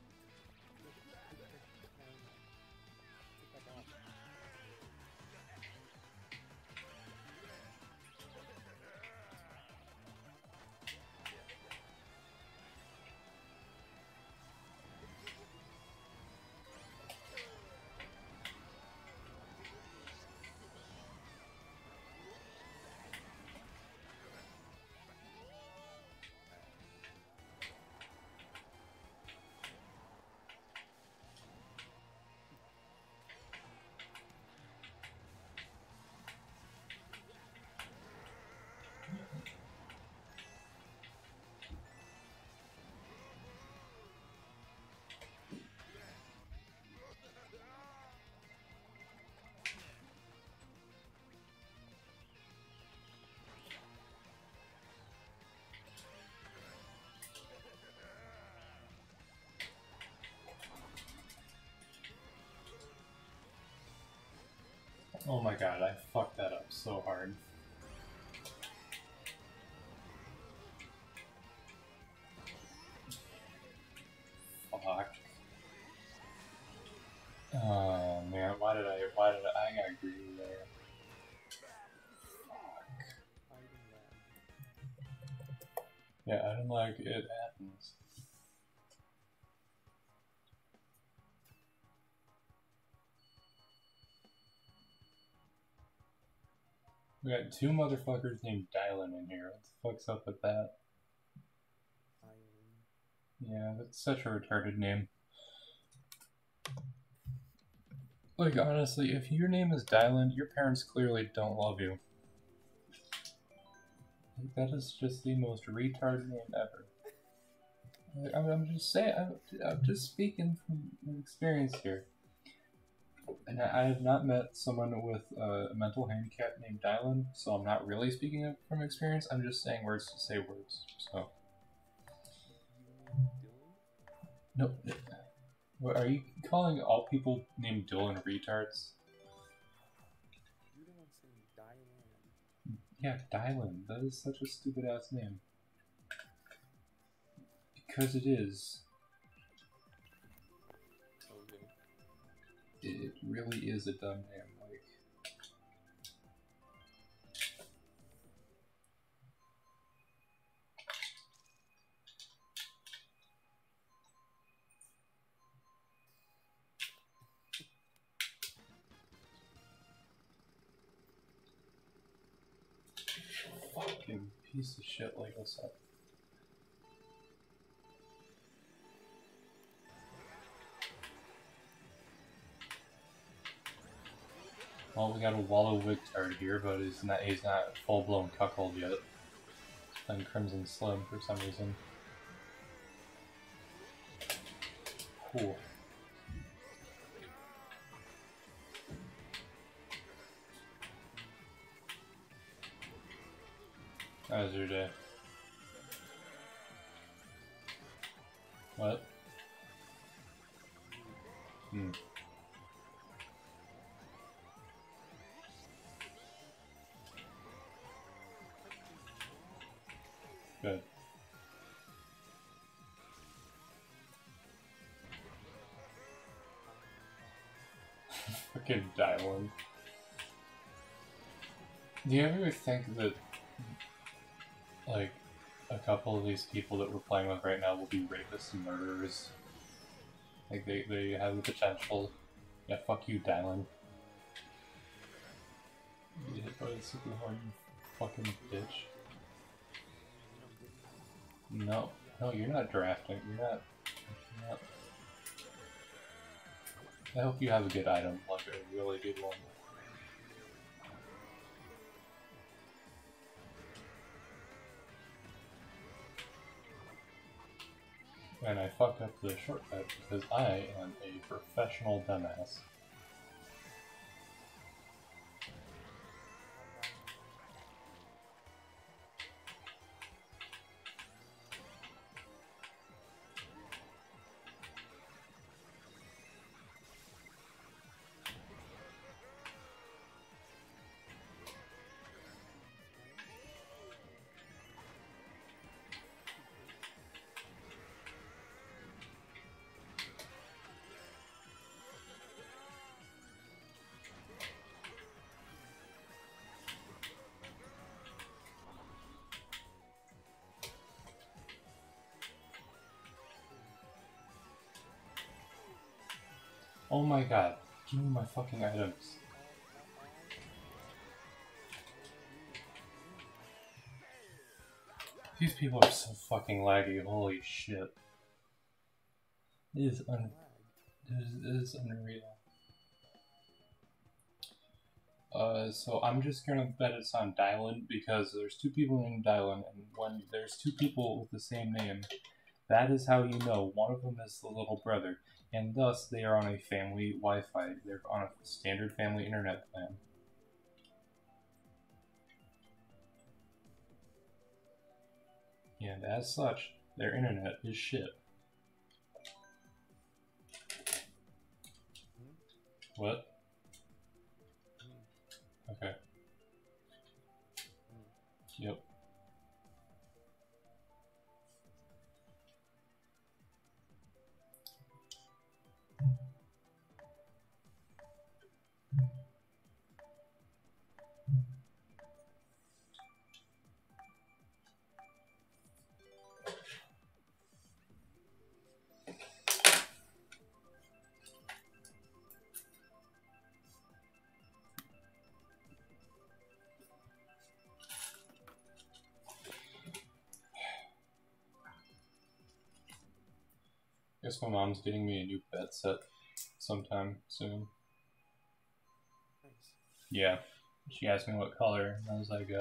Oh my god, I fucked that up so hard. Fuck. Oh man, why did I got greedy there. Fuck. Yeah, I don't like it happens. We got two motherfuckers named Dylan in here. What the fuck's up with that? Yeah, that's such a retarded name. Like, honestly, if your name is Dylan, your parents clearly don't love you. Like, that is just the most retarded name ever. Like, I'm just saying, I'm just speaking from experience here. And I have not met someone with a mental handicap named Dylan, so I'm not really speaking from experience. I'm just saying words to say words. So. No. What, are you calling all people named Dylan retards? You're the one saying Dylan. Yeah, Dylan. That is such a stupid ass name. Because it is. Okay. It really is a dumb name. Like. Fucking piece of shit Lego set. Well, we got a Wallow Victard here, but he's not full blown cuckold yet. He's playing Crimson Slim for some reason. Cool. How was your day? What? Hmm. Good. Fucking Dylan. Do you ever think that, like, a couple of these people that we're playing with right now will be rapists and murderers? Like, they have the potential. Yeah, fuck you, Dylan. You get hit by the super hard, you fucking bitch. No. No, you're not drafting. You're not. I hope you have a good item, like a really good one. And I fucked up the shortcut because I am a professional dumbass. Oh my god, give me my fucking items. These people are so fucking laggy, holy shit. It is unreal. So I'm just gonna bet it's on Dylan because there's two people named Dylan, and when there's two people with the same name, that is how you know one of them is the little brother, and thus they are on a family Wi-Fi. They're on a standard family internet plan. And as such, their internet is shit. What? Okay. Yep. Guess my mom's getting me a new bed set sometime soon. Nice. Yeah. She asked me what color, and I was like,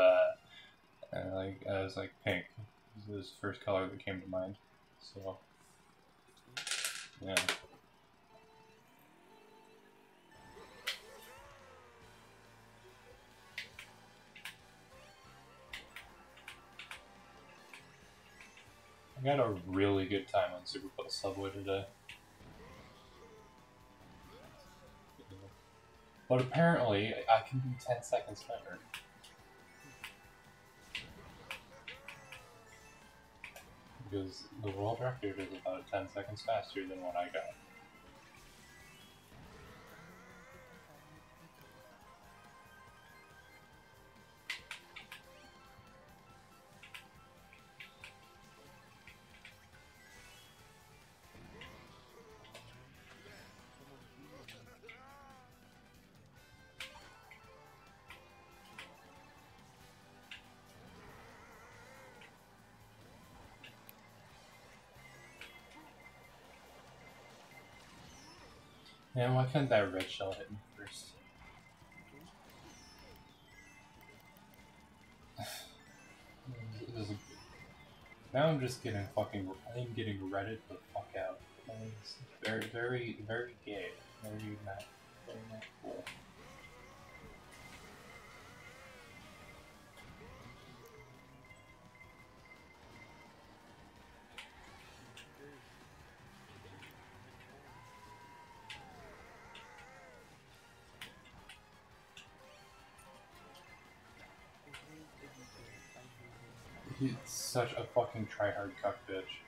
I was like, pink. This was the first color that came to mind. So, yeah. I got a really good time on Super Plus Subway today. But apparently, I can be 10 seconds better. Because the world record is about 10 seconds faster than what I got. Man, why couldn't that red shell hit me first? Now I'm just getting fucking. I'm getting redded the fuck out. It's very, very, very gay. Very not cool. He's such a fucking tryhard cuck bitch.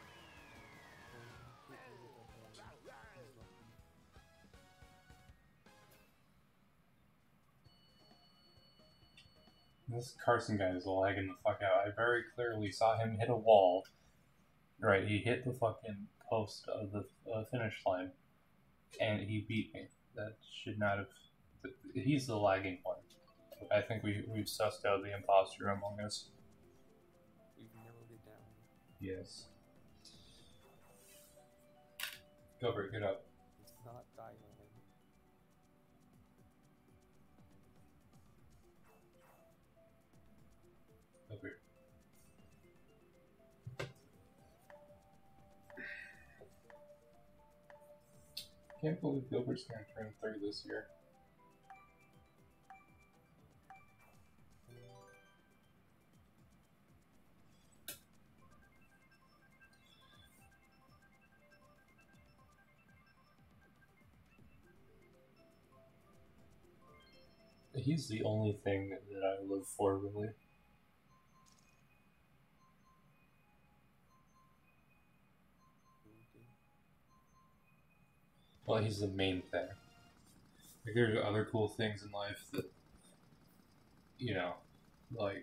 This Carson guy is lagging the fuck out. I very clearly saw him hit a wall. Right, he hit the fucking post of the finish line, and he beat me. That should not have. He's the lagging one. I think we've sussed out the imposter among us. We've narrowed it down. Yes. Gilbert, get up. It's not Thailand. Gilbert. Can't believe Gilbert's gonna turn 30 this year. He's the only thing that I live for, really. Well, he's the main thing. Like, there's other cool things in life that, you know, like,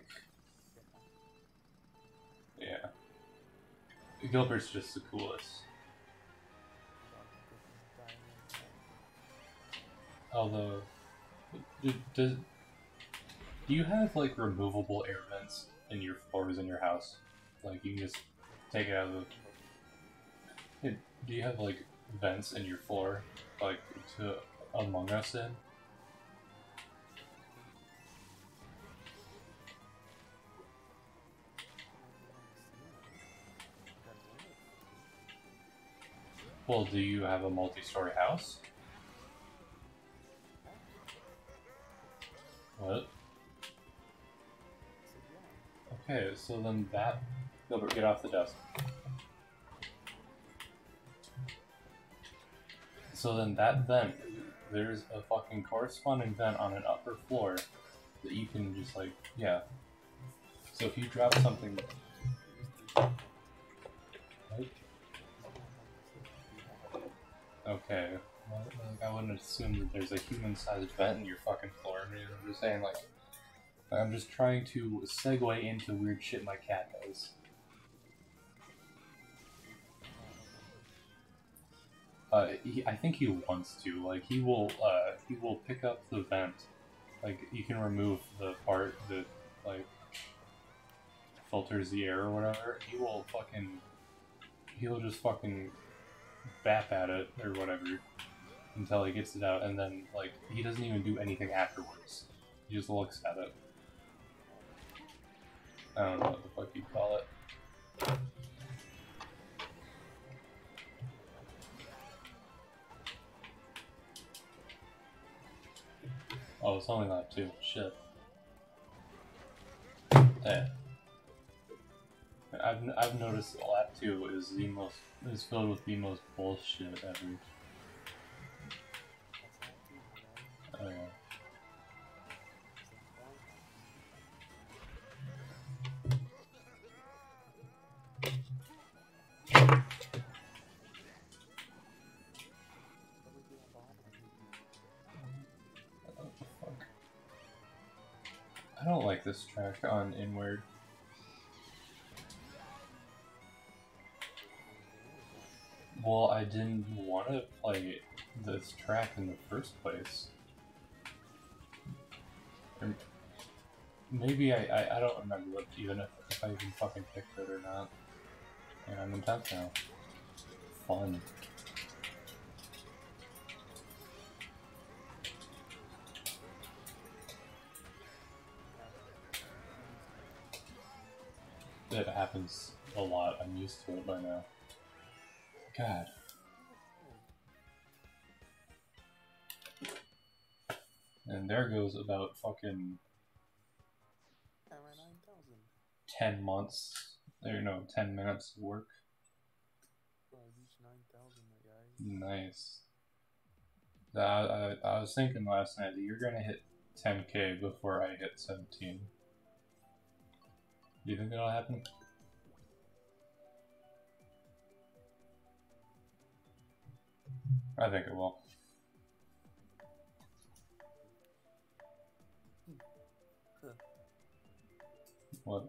yeah. Gilbert's just the coolest. Although, do you have, like, removable air vents in your floors in your house? Like, you can just take it out of the... Do you have, like, vents in your floor, like, to Among Us in? Well, do you have a multi-story house? What? Okay, so then that... Gilbert, get off the desk. So then that vent, there's a fucking corresponding vent on an upper floor that you can just, like, yeah. So if you drop something... Right? Okay. Well, like, I wouldn't assume that there's a human-sized vent in your fucking floor. I mean, I'm just saying, like... I'm just trying to segue into weird shit my cat does. I think he wants to. Like, he will pick up the vent. Like, you can remove the part that, like, filters the air or whatever. He'll just fucking bap at it or whatever until he gets it out, and then, like, he doesn't even do anything afterwards. He just looks at it. I don't know what the fuck you'd call it. Oh, it's only that too. Shit. Yeah. I've noticed lap 2 is filled with the most bullshit ever. Oh yeah. What the fuck? I don't like this track on Inward. Well, I didn't want to play this track in the first place. Or maybe I don't remember what, even if I even fucking picked it or not. And I'm in 10th now. Fun. It happens a lot. I'm used to it by now. God. And there goes about fucking 10 months, or no, 10 minutes of work. Bro, I reached 9,000, my guy. Nice. I was thinking last night that you're gonna hit 10k before I hit 17. Do you think that'll happen? I think it will. What?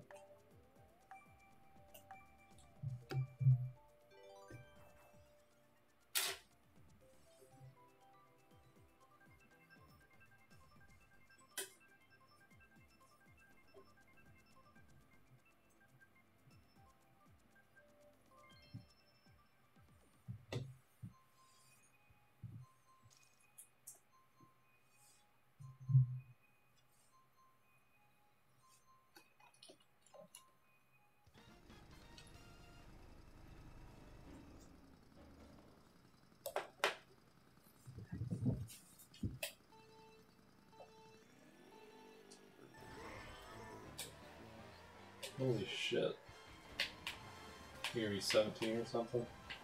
Holy shit. You're gonna be 17 or something?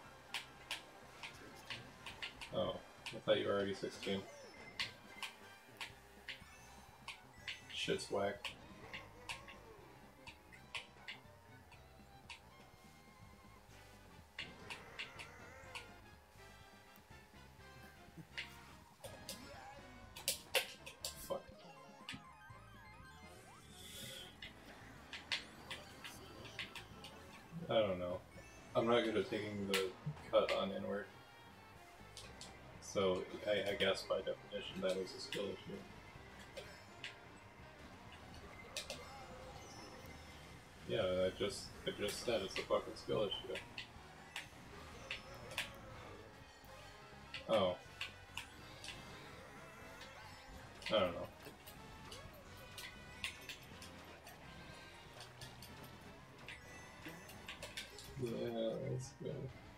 Oh, I thought you were already 16. Shit's whack. Fuck. I don't know. I'm not good at taking the cut on inward. So I guess by definition that is a skill issue. Yeah, I just said it's a fucking skill issue. Oh. I don't know. Yeah, that's good.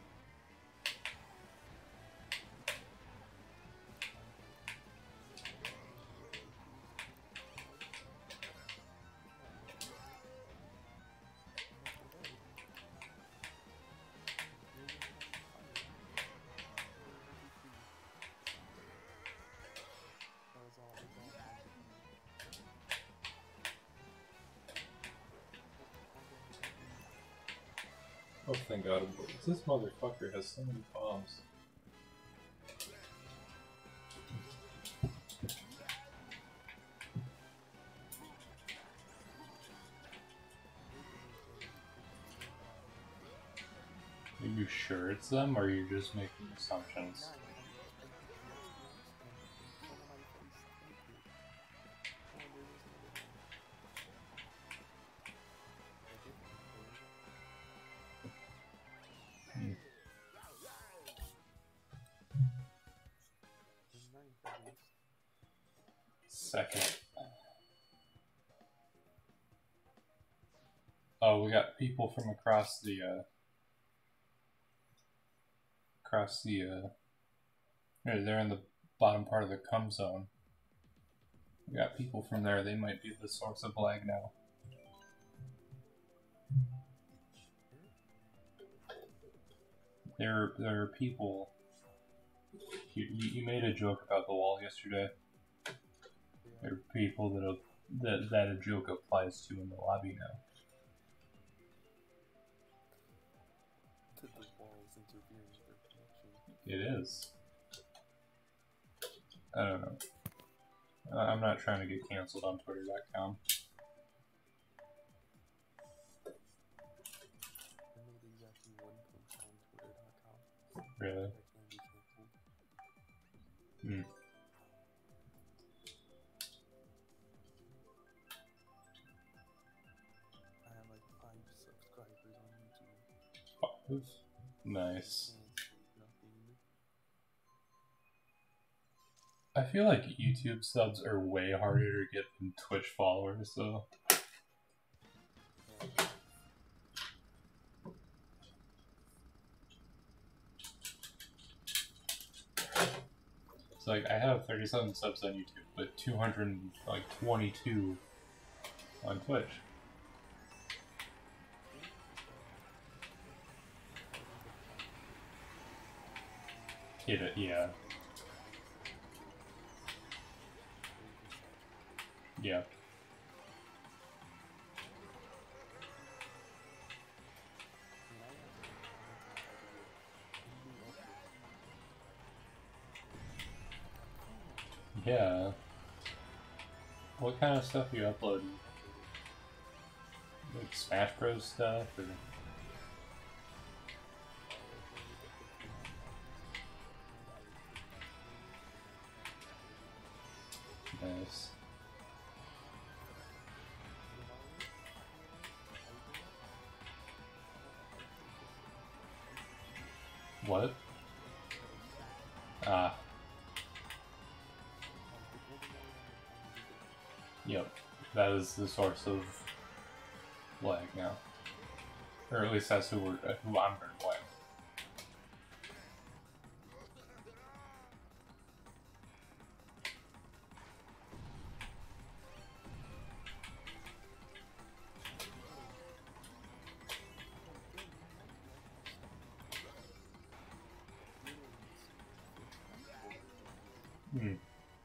Oh, thank God. This motherfucker has so many bombs. Are you sure it's them, or are you just making assumptions? Second. Oh, we got people from across the they're in the bottom part of the cum zone. We got people from there. They might be the source of lag now. There are people. You made a joke about the wall yesterday. There are people that a joke applies to in the lobby now. The wall is interfering with their connection. It is. I don't know. I'm not trying to get canceled on Twitter.com. I know there's actually one post on Twitter.com Really? that can be canceled. Hmm. I have like 5 subscribers on YouTube. 5? Nice. Nothing. I feel like YouTube subs are way harder to get than Twitch followers, though. It's like, I have 37 subs on YouTube, but 222 on Twitch. Yeah. Yeah. Yeah. What kind of stuff are you uploading? Like Smash Bros stuff or nice. What? Ah, yep. That is the source of lag now. Or at least that's who I'm going to blame. Hmm.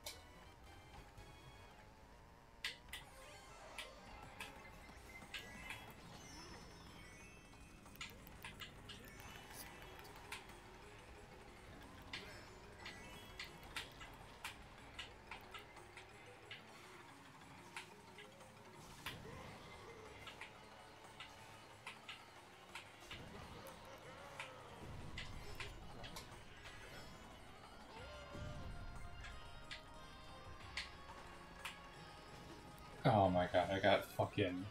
Oh my god, I got fucking...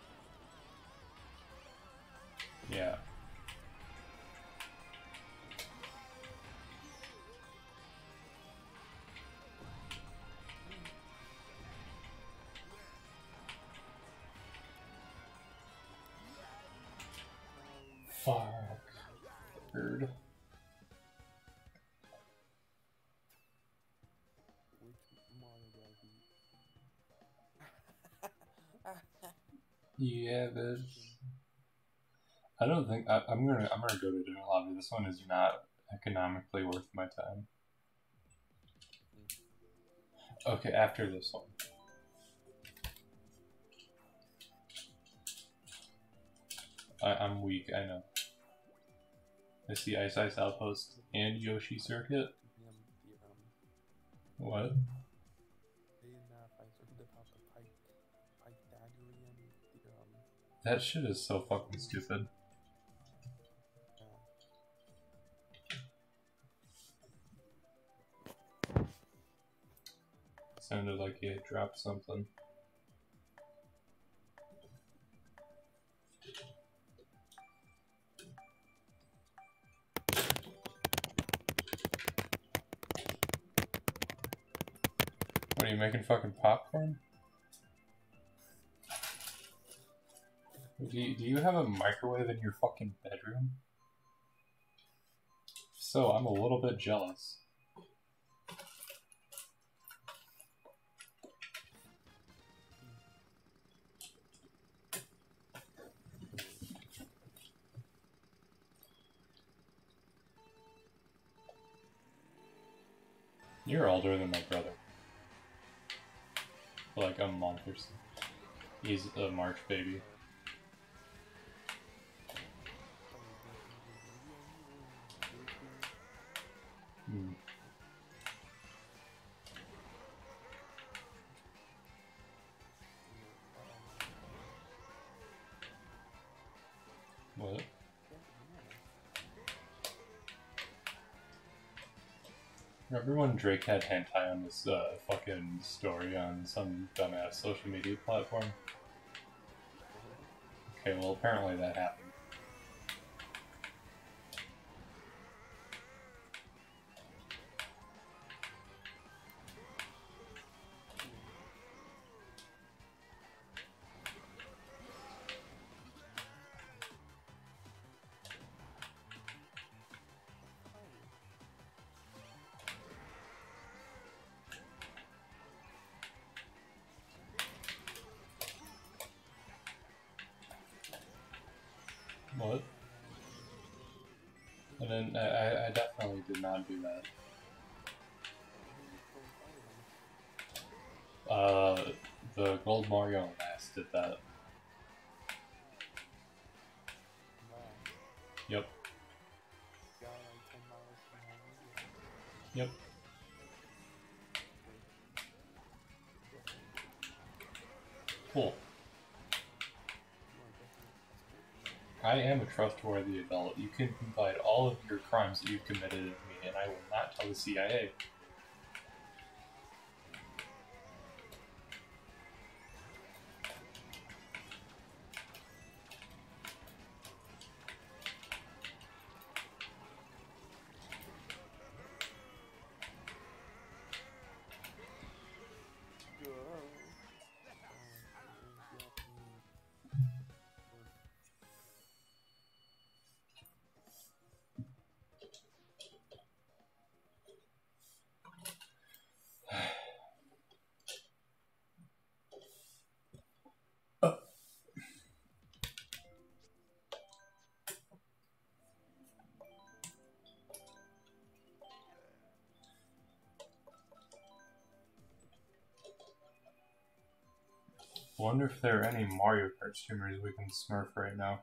Yeah. Fuck. Third. Yeah, bitch. I don't think I'm gonna go to a different lobby. This one is not economically worth my time. Okay, after this one. I'm weak, I know. I see Ice Ice Outpost and Yoshi Circuit. What? That shit is so fucking stupid. Sounded like he had dropped something. What, are you making fucking popcorn? Do you have a microwave in your fucking bedroom? So, I'm a little bit jealous. You're older than my brother. Like a month or so. He's a March baby. Hmm. What? Remember when Drake had hentai on this fucking story on some dumbass social media platform? Okay, well apparently that happened. What? And then I definitely did not do that. The Gold Mario last did that. Yep. Yep. Cool. I am a trustworthy adult. You can confide all of your crimes that you've committed in me, and I will not tell the CIA. I wonder if there are any Mario Kart streamers we can smurf right now.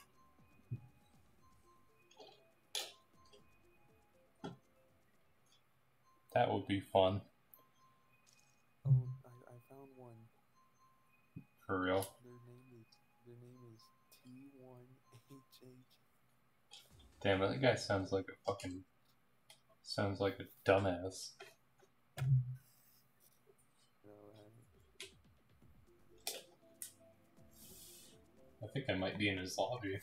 That would be fun. Oh, I found one. For real. Their name is T1HH. Damn, that guy sounds like a fucking... Sounds like a dumbass. I think I might be in his lobby.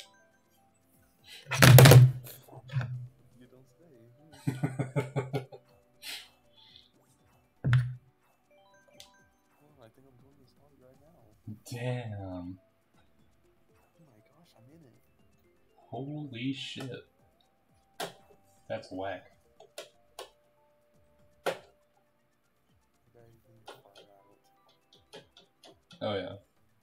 You don't say. Oh, I think I'm doing this lobby right now. Damn. Oh my gosh, I'm in it. Holy shit. That's whack. Oh yeah.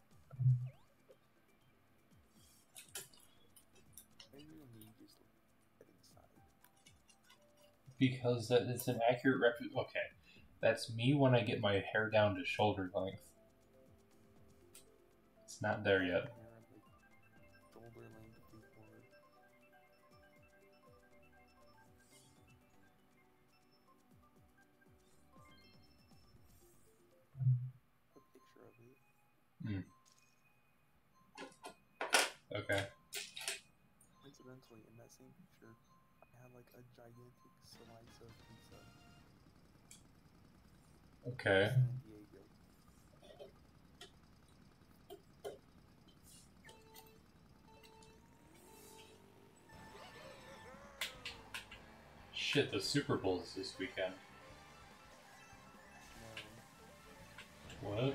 Because that is an accurate okay. That's me when I get my hair down to shoulder length. It's not there yet. Hmm. Okay. Incidentally, in that same picture, I had like a gigantic slice of pizza. Okay. San Diego. Shit, the Super Bowl is this weekend. No. What?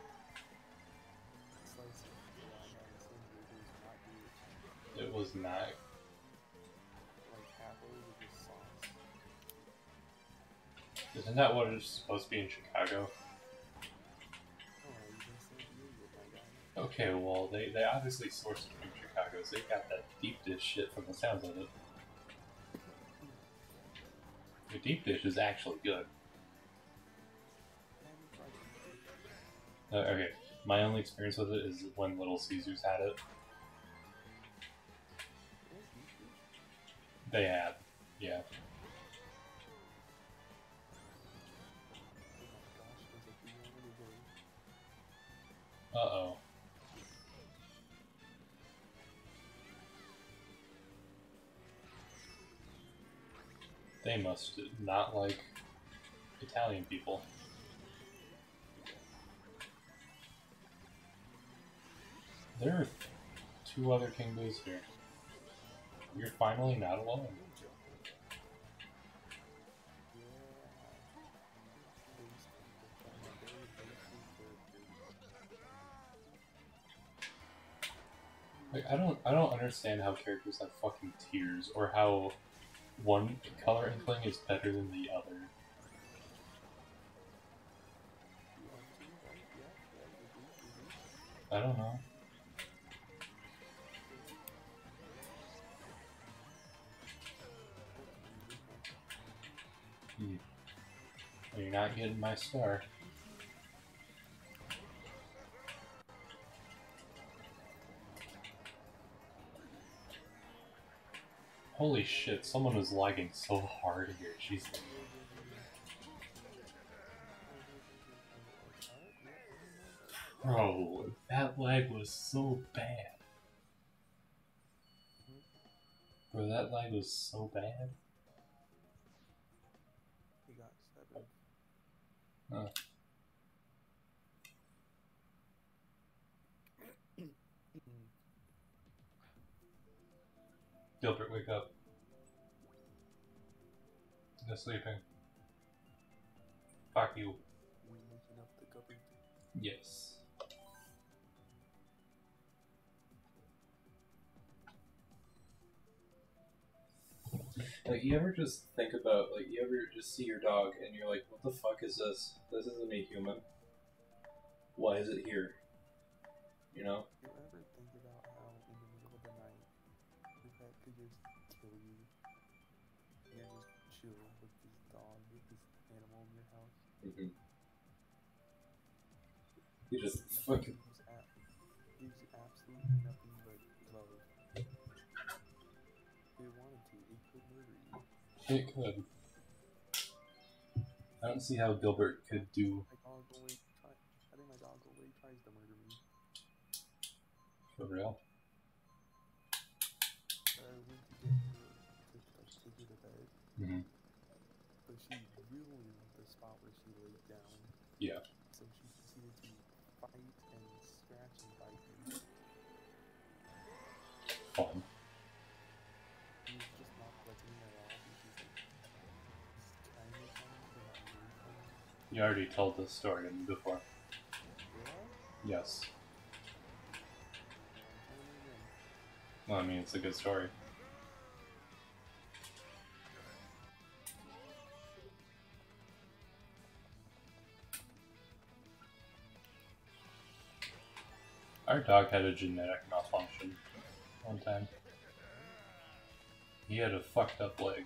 Slice of pizza I had in San Diego was not good. It was not. Like halfway with just sauce. Isn't that what it's supposed to be in Chicago? Oh, I was in San Diego, my guy. Okay, well, they obviously sourced it from Chicago, so they got that deep dish shit from the sounds of it. The deep dish is actually good. Okay, my only experience with it is when Little Caesars had it. They had, yeah. Uh-oh. They must not like Italian people. There are 2 other King Boos here. You're finally not alone. Like, I don't understand how characters have fucking tiers, or how one color inkling is better than the other. I don't know. You're not getting my star. Holy shit, someone was lagging so hard here, Jesus. Bro, that lag was so bad. Bro, that lag was so bad. He got 7. Huh. Gilbert, wake up. You're sleeping. Fuck you. We making up the cupboard. Yes. Like, you ever just think about, like, you ever just see your dog and you're like, what the fuck is this? This isn't a human. Why is it here? You know? You ever think about how in the middle of the night your pet could just kill you? And you're just chill with this dog, with this animal in your house? Mm-hmm. You just fucking... Gives absolutely nothing but love. If it wanted to, it could murder you. It could. I don't see how Gilbert could do... I think my dog always tries to murder me. For real? I went to get her to take her to bed, Mm-hmm. but she really loved the spot where she laid down. Yeah. So she proceeded to fight and scratch and bite me. Fun. She was just not liking me at all. She's like, it's kind of funny, but not really funny. You already told this story to me before. Did I? Yes. Tell me again. Well, I mean, it's a good story. Our dog had a genetic malfunction one time. He had a fucked up leg.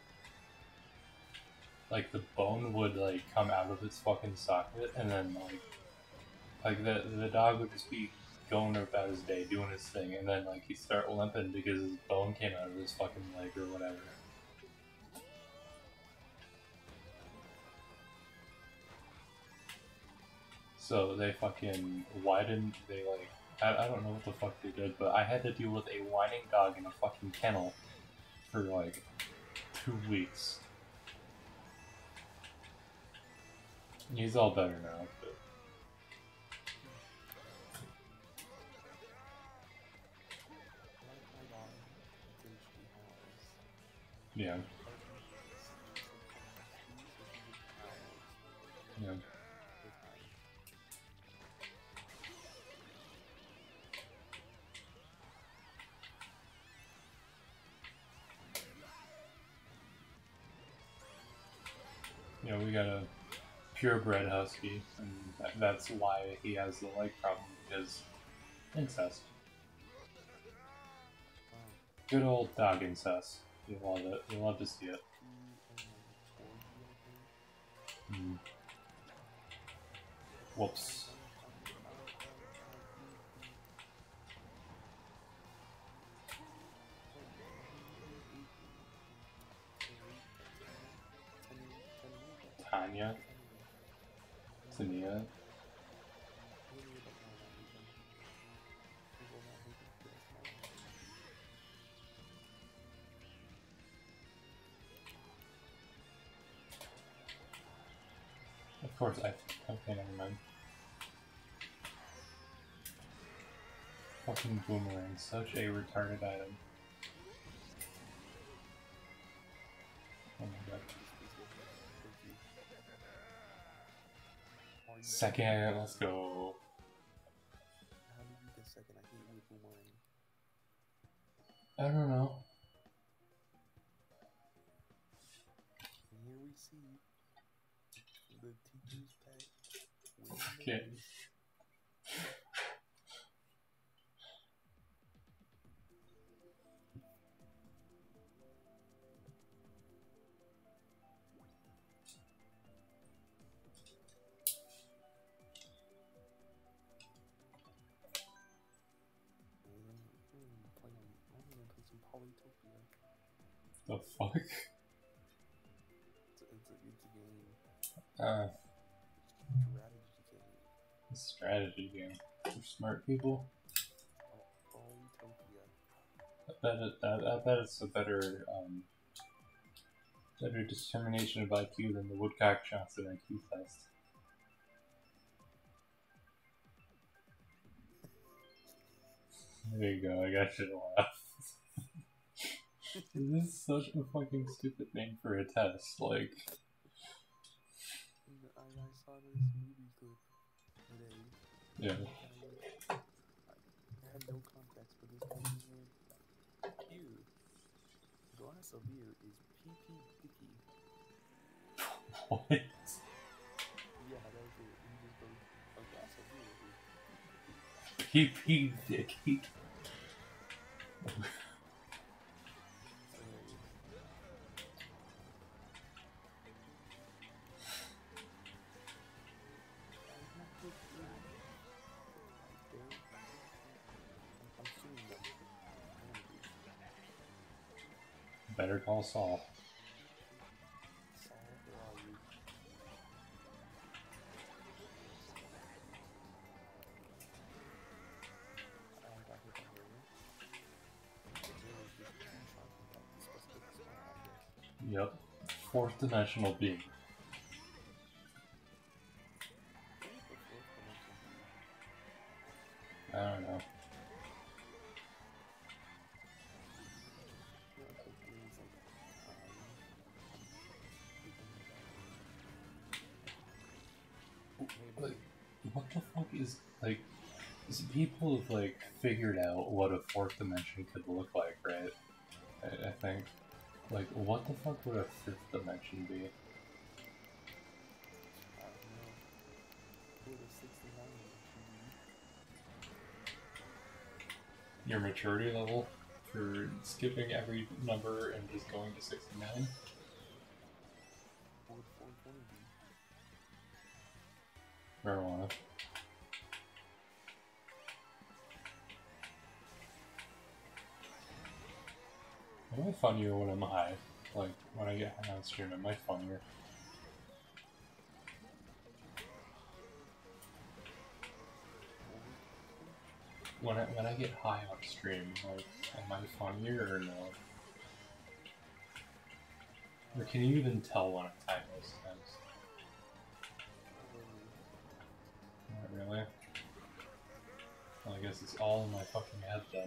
Like, the bone would, like, come out of its fucking socket, and then, like the dog would just be going about his day, doing his thing, and then, like, he'd start limping because his bone came out of his fucking leg or whatever. So they fucking widened, I don't know what the fuck they did, but I had to deal with a whining dog in a fucking kennel for, like, 2 weeks. He's all better now, but... I like my dog until she howls. Yeah. Yeah. Yeah, we got a purebred husky, and that's why he has the leg problem, because incest. Good old dog incest. You love it. You love to see it. Mm. Whoops. Tanya? Tania? Of course, okay, never mind. Fucking boomerang, such a retarded item. Oh my god. Second, let's go. How did you get second? I hate with boomerang. I don't know. And here we see the teacher's pet winning the Okay. race. I'm gonna play some Polytopia. The fuck? It's a game. Uh, Strategy game. a strategy game for smart people. I bet it's a better better determination of IQ than the Woodcock Johnson IQ test. There you go, I got you to laugh. This is such a fucking stupid name for a test, like... I saw this movie clip today. Yeah. I had no context, but this guy just went, here, a glass of beer is pee-pee dicky. What? Yeah, that was it. He just goes, a glass of beer is Pee-pee dicky. Better Call Saul. Yep. Fourth dimensional being. I don't know. Like, what the fuck is, like, people have, like, figured out what a fourth dimension could look like, right? I think. Like, what the fuck would a fifth dimension be? Your maturity level for skipping every number and just going to 69? Marijuana. Am I funnier when I'm high? Like, when I get high on stream, am I funnier? When I get high on stream, like, am I funnier or no? Or can you even tell when I'm high most times? Not really. Well, I guess it's all in my fucking head then.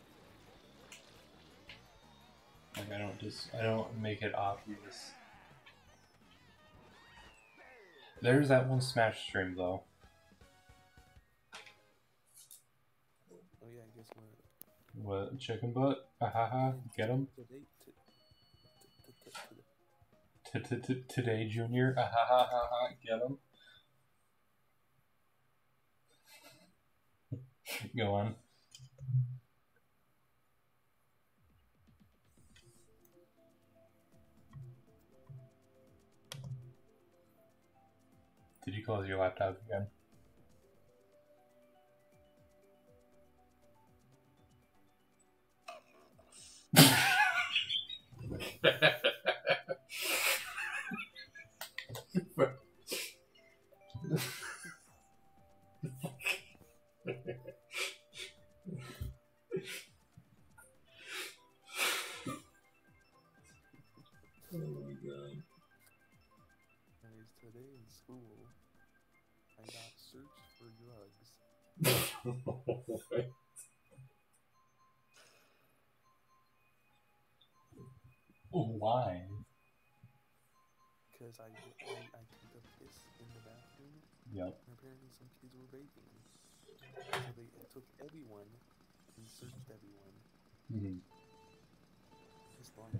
Like, I don't make it obvious. There's that one Smash stream though. Oh yeah, guess what? What, chicken butt? Ahaha, get him? Today, Junior? Ahaha, get him? Go on. Did you close your laptop again? Oh my god. Anyways, today in school, I got searched for drugs. Why? Because I took a piss in the bathroom. Yep. And apparently some kids were vaping. So they took everyone and searched everyone. Mm-hmm. It's lunch.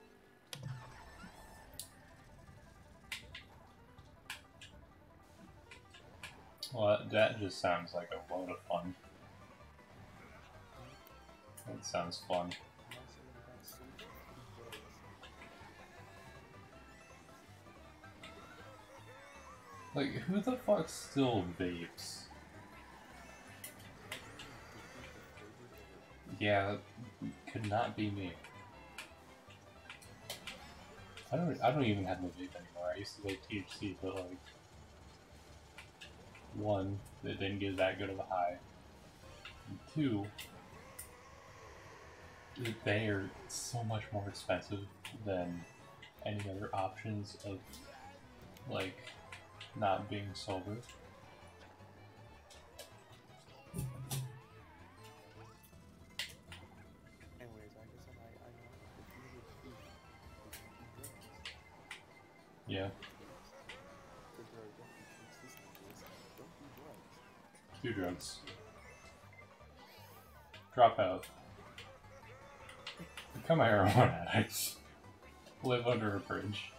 Well, that just sounds like a load of fun. That sounds fun. Like, who the fuck still vapes? Yeah, could not be me. I don't even have the vape anymore. I used to like THC, but like, one, they didn't get that good of a high. And two, they are so much more expensive than any other options of, like, not being sober. Anyways, I guess I know the thing with food is drugs. Yeah, Because there are definitely systems. Don't do drugs. do drugs. Drop out. Become a heroin addict. Live under a bridge.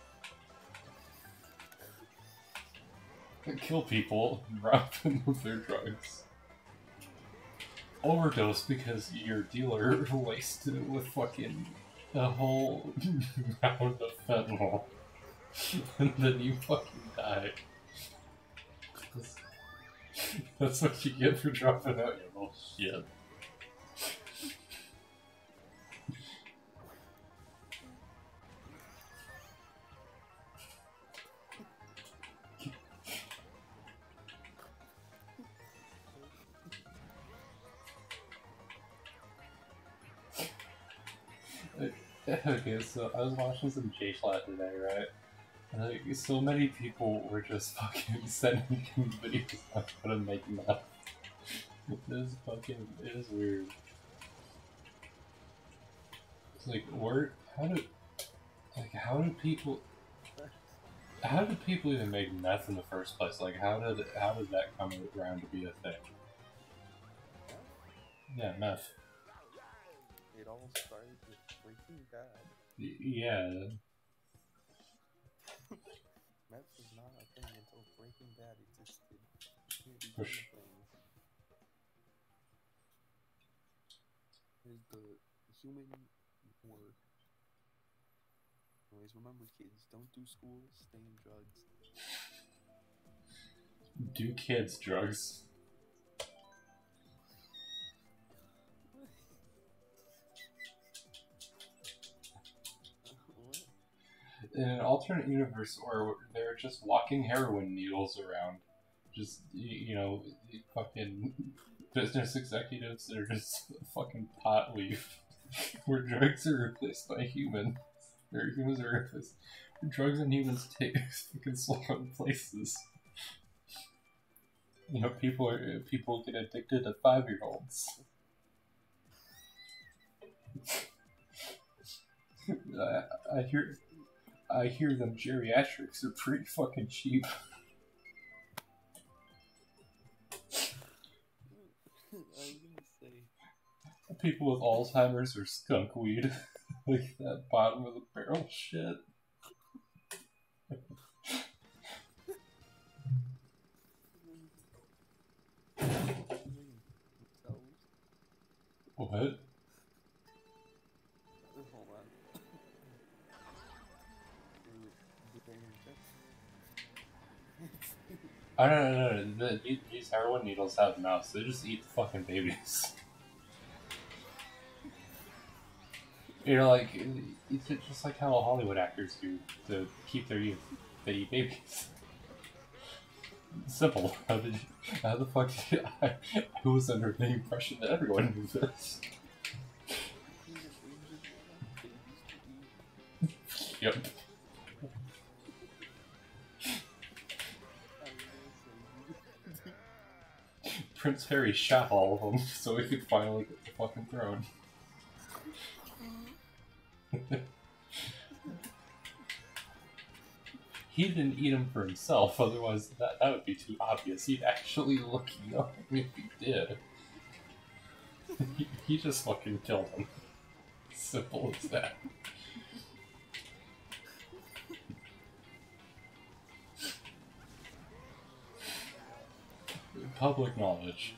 Kill people and rob them of their drugs. Overdose because your dealer laced it with fucking a whole mound of fentanyl. And then you fucking die. That's what you get for dropping out, you little shit. Okay, so I was watching some J-Flat today, right? And like, so many people were just fucking sending him videos on how to make meth. It is weird. It's like, how do people even make meth in the first place? Like, how did that come around to be a thing? Yeah, meth. It all started with Breaking Bad. Yeah. Meth was not a thing until Breaking Bad existed. It For became a thing. Is the human word. Anyways, remember kids, don't do school, stay in drugs. Do kids drugs? What? In an alternate universe where they're just walking heroin needles around, just, you know, fucking business executives that are just fucking pot leaf, where drugs are replaced by humans, or humans are replaced, drugs and humans take fucking swap places. You know, people get addicted to 5-year-olds. I hear them geriatrics are pretty fucking cheap. I was gonna say. People with Alzheimer's or skunk weed. Like that bottom of the barrel shit. What? Hold on. I don't know. These heroin needles have mouths. They just eat the fucking babies. You know, like, it's just like how Hollywood actors do to keep their youth. They eat babies. Simple. How the fuck did I was under the impression that everyone knew this. Yep. Prince Harry shot all of them so he could finally get the fucking throne. He didn't eat him for himself, otherwise that would be too obvious. He'd actually look young if he did. He just fucking killed him. Simple as that. Public knowledge.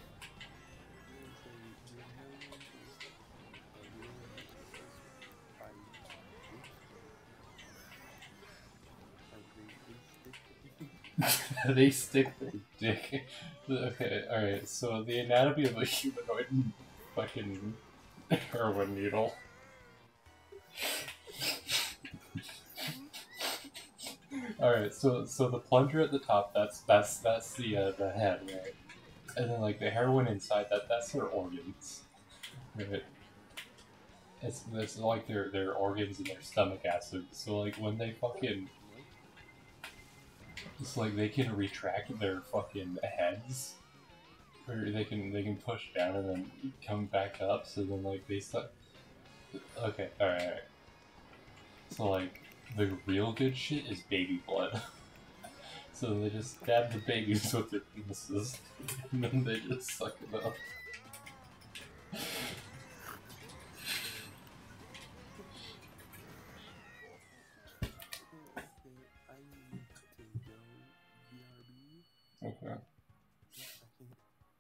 They stick their dick. Okay, alright, so the anatomy of a humanoid fucking heroin needle. Alright, so the plunger at the top, that's the head, right? And then like the heroin inside, that's their organs. Right? It's like their organs and their stomach acid. So like when they fucking, it's like they can retract their fucking heads, or they can push down and then come back up. So then like they start. Okay, alright. So like the real good shit is baby blood. So they just stab the babies with their penises, and then they just suck it up. Okay, I need to go. BRB. Okay. Yeah, I can't.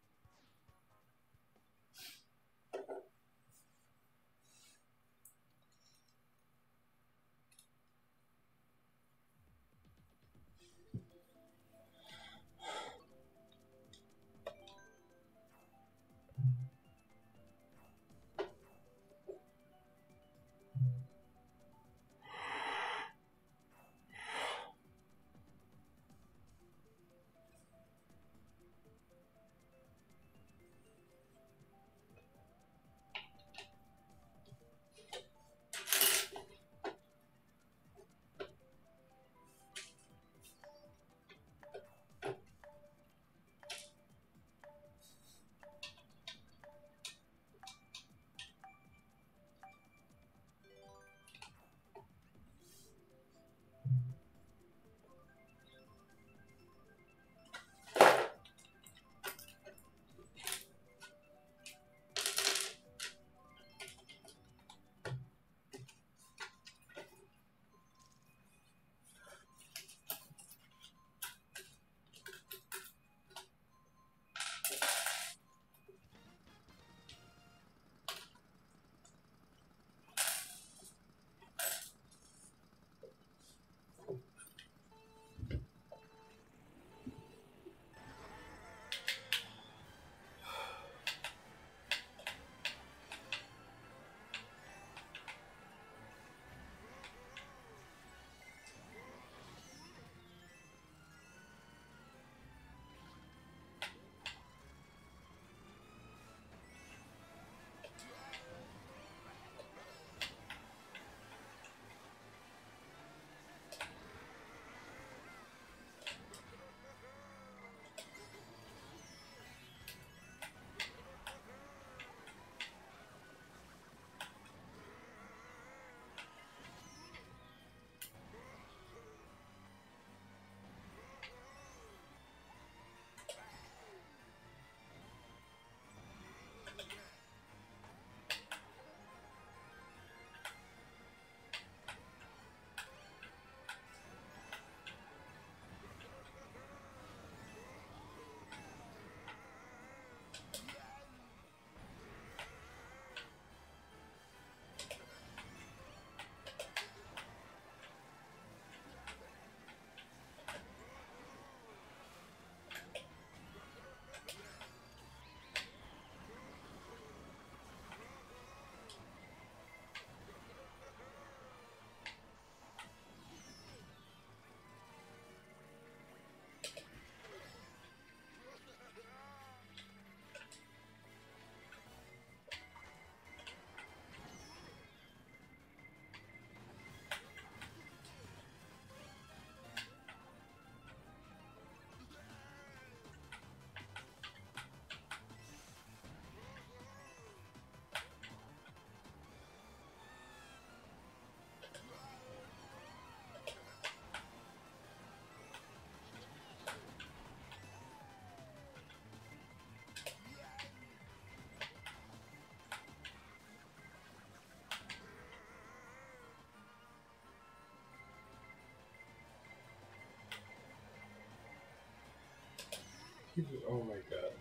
Oh my god.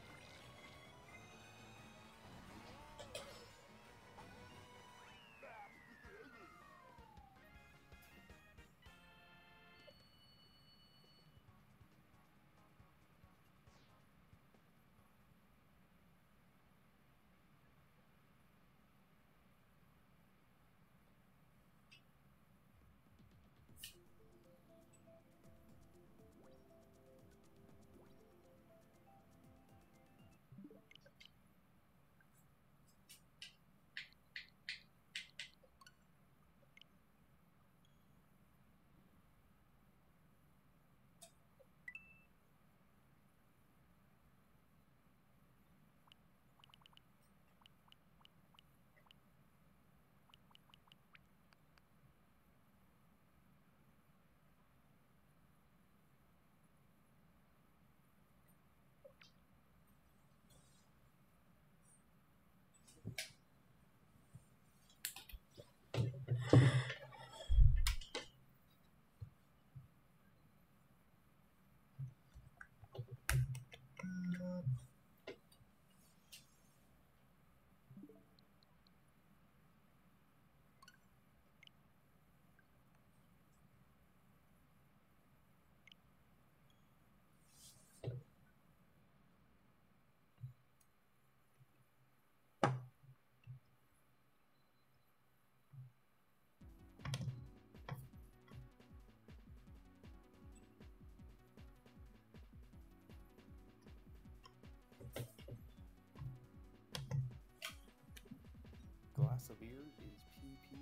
Glass of beer is PP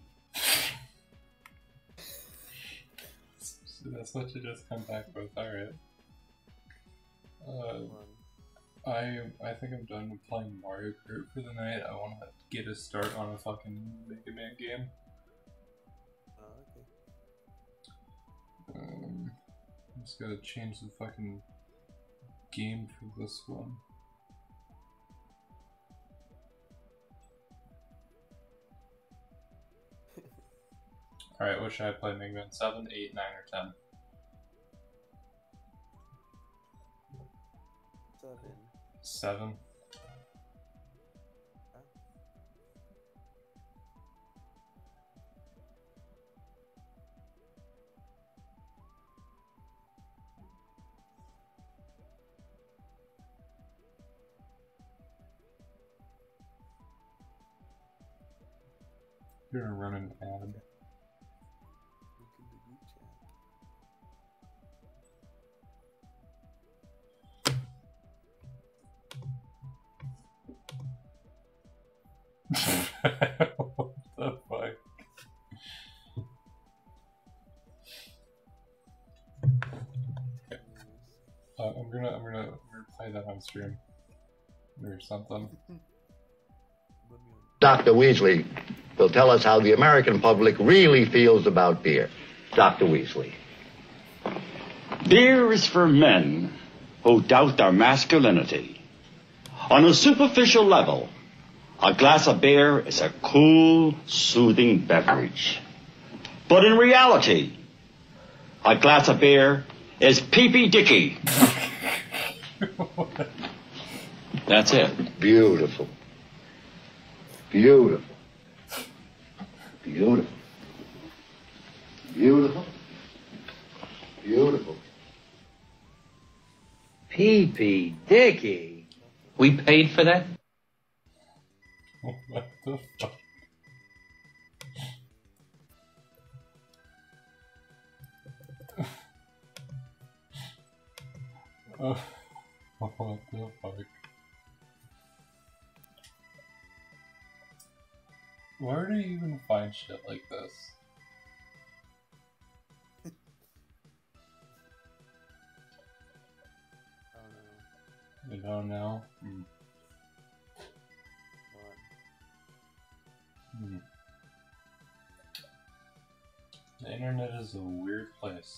Dicky. So that's what you just come back with. Alright. Fun. I think I'm done with playing Mario Kart for the night. I want to get a start on a fucking Mega Man game. Okay. I'm just gotta change the fucking game for this one. Alright, what should I play? Mega Man 7, 8, 9, or 10? 7. 7? You're gonna run an ad. Look in the group chat. What the fuck? I'm gonna play that on stream or something. Dr. Weasley will tell us how the American public really feels about beer. Dr. Weasley. Beer is for men who doubt their masculinity. On a superficial level, a glass of beer is a cool, soothing beverage. But in reality, a glass of beer is pee-pee dicky. That's it. Beautiful. Beautiful. Beautiful. Beautiful. Beautiful. Pee-pee dicky. We paid for that? What the fuck? Oh, what the fuck? Where do you even find shit like this? Oh no. You don't know? What? The internet is a weird place.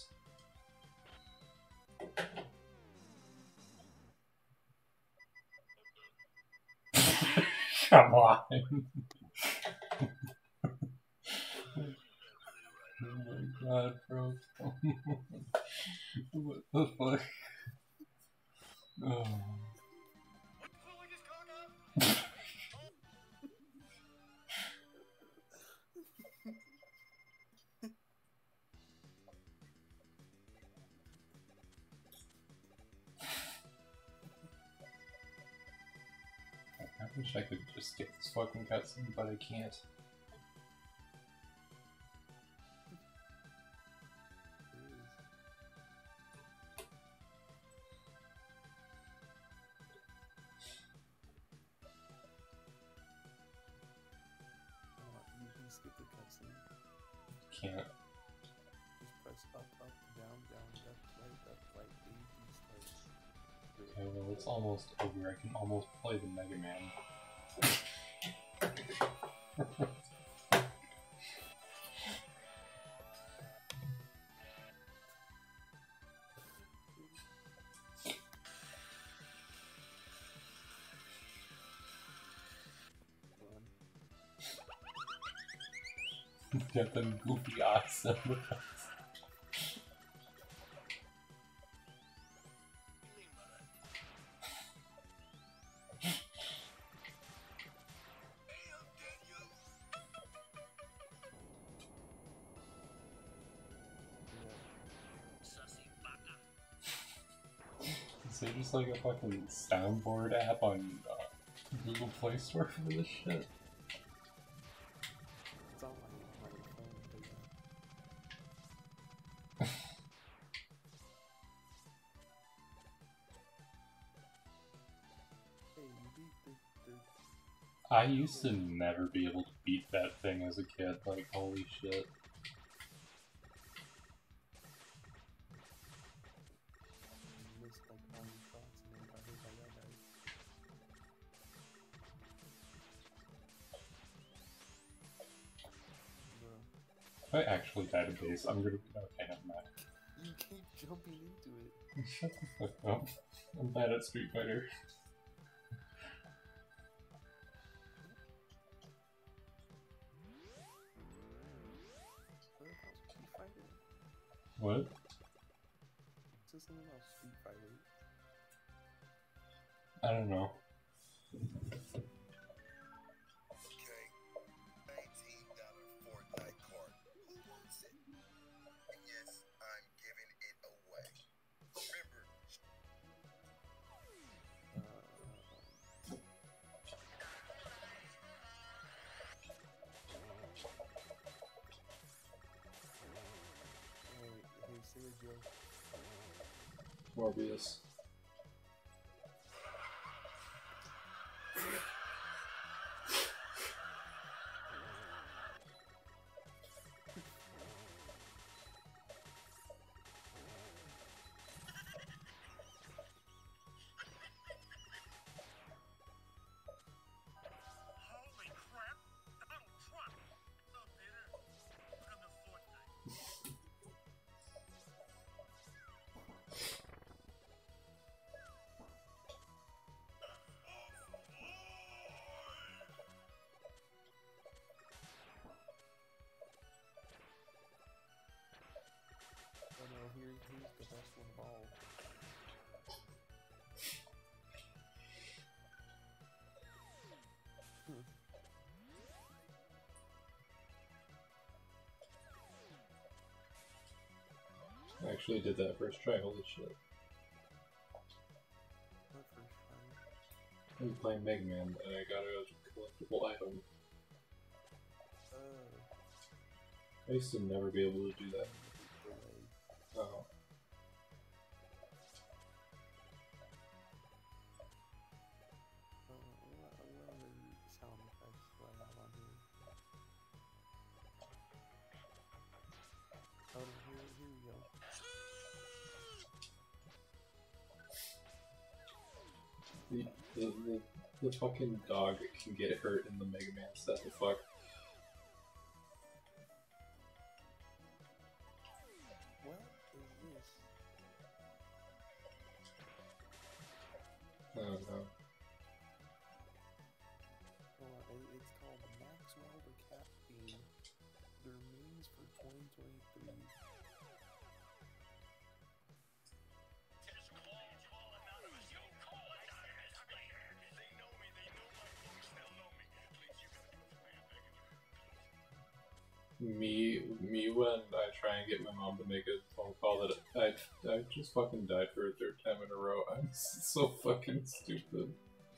Come on. Oh my god, bro. What the fuck? Oh. I wish I could just skip this fucking cutscene, but I can't. You can skip the cutscene. Can't. Just press up, down, left, right, A, B, start. Okay, well, it's almost over. I can almost play the Mega Man. Get them goofy eyes. Is there just like a fucking soundboard app on Google Play Store for this shit? It's on my phone, but yeah. Hey, you beat the I used to never be able to beat that thing as a kid, like, holy shit. missed like all your shots and then got hit by that guy. Bro, If I actually died of base, I'm gonna be okay, never mind. you keep jumping into it. Shut the fuck up. I'm bad at Street Fighter. What about Street Fighter? What? Is something about Street Fighter? I don't know. Okay, $19 Fortnite card. Who wants it? And yes, I'm giving it away. Remember, Hey, say a joke. Morbius. holy crap! Donald Trump! Oh, Peter. Welcome to Fortnite. Oh no, here's the best one of all. I actually did that first try, holy shit. What first try? I was playing Mega Man and I got a collectible item. I used to never be able to do that. Delay. Oh. What other sound effects do I have on here? Oh, here we go. The fucking dog can get hurt in the Mega Man set, the fuck. What is this? I don't know. It's called Maxwell the Caffeine. Their means for 2023. Me when I try and get my mom to make a phone call that I just fucking died for a third time in a row. I'm so fucking stupid.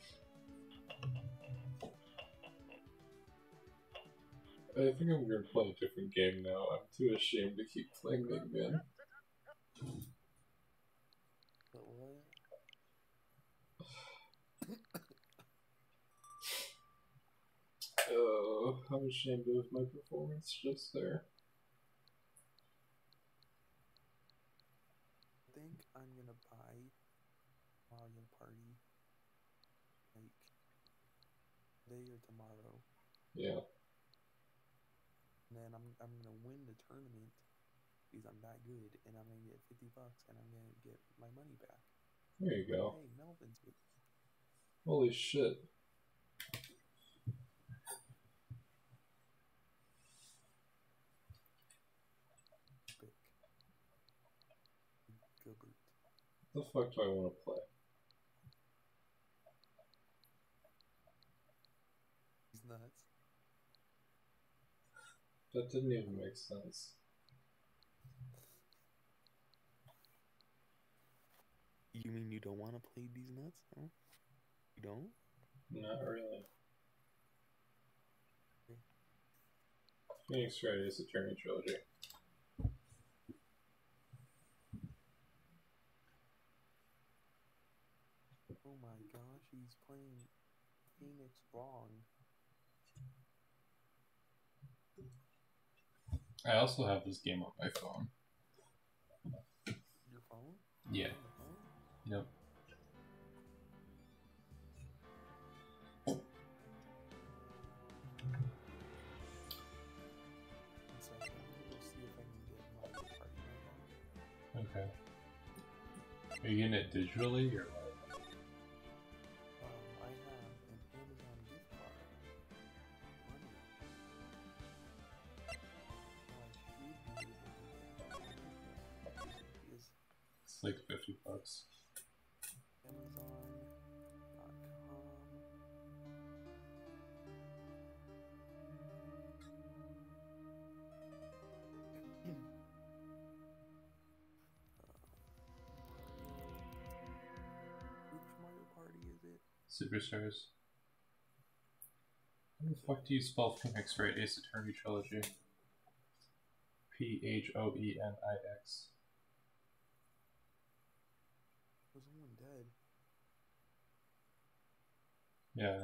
I think I'm gonna play a different game now. I'm too ashamed to keep playing Mega Man. But what? Oh, I'm ashamed of my performance just there. I think I'm gonna buy Mario Party like today or tomorrow. Yeah. And then I'm gonna win the tournament because I'm that good, and I'm gonna get $50 and I'm gonna get my money back. There you go. Hey, Melvin's with Holy shit. The fuck do I want to play? He's nuts. That didn't even make sense. You mean you don't want to play these nuts? Huh? You don't? Not really. Phoenix Wright Ace Attorney trilogy. Oh my gosh, he's playing Phoenix wrong. I also have this game on my phone. Your phone? Yeah. On the phone? Yep. One second, let me go see if I can get Mario Party on my phone. Okay. Are you getting it digitally or what? I have an Amazon gift card. Money. So I should be able to get it. Is It's like $50. Amazon.com. Which Mario Party is it? Superstars. How the fuck do you spell Phoenix Wright Ace Attorney trilogy? Phoenix. Was someone dead? Yeah.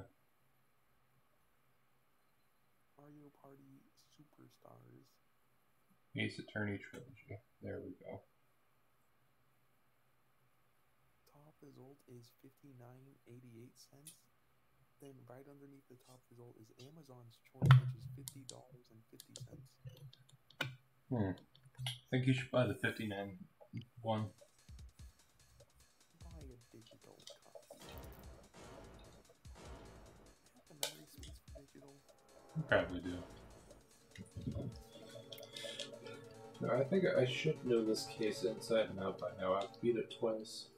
Mario Party Superstars. Ace Attorney trilogy. There we go. Top result is 59.88 cents. Then right underneath the top result is Amazon's choice, which is $50.50. I think you should buy the 59 one. Buy a digital copy. Have the memory space for digital. You probably do. No, I think I should know this case inside and out by now. I've beat it twice.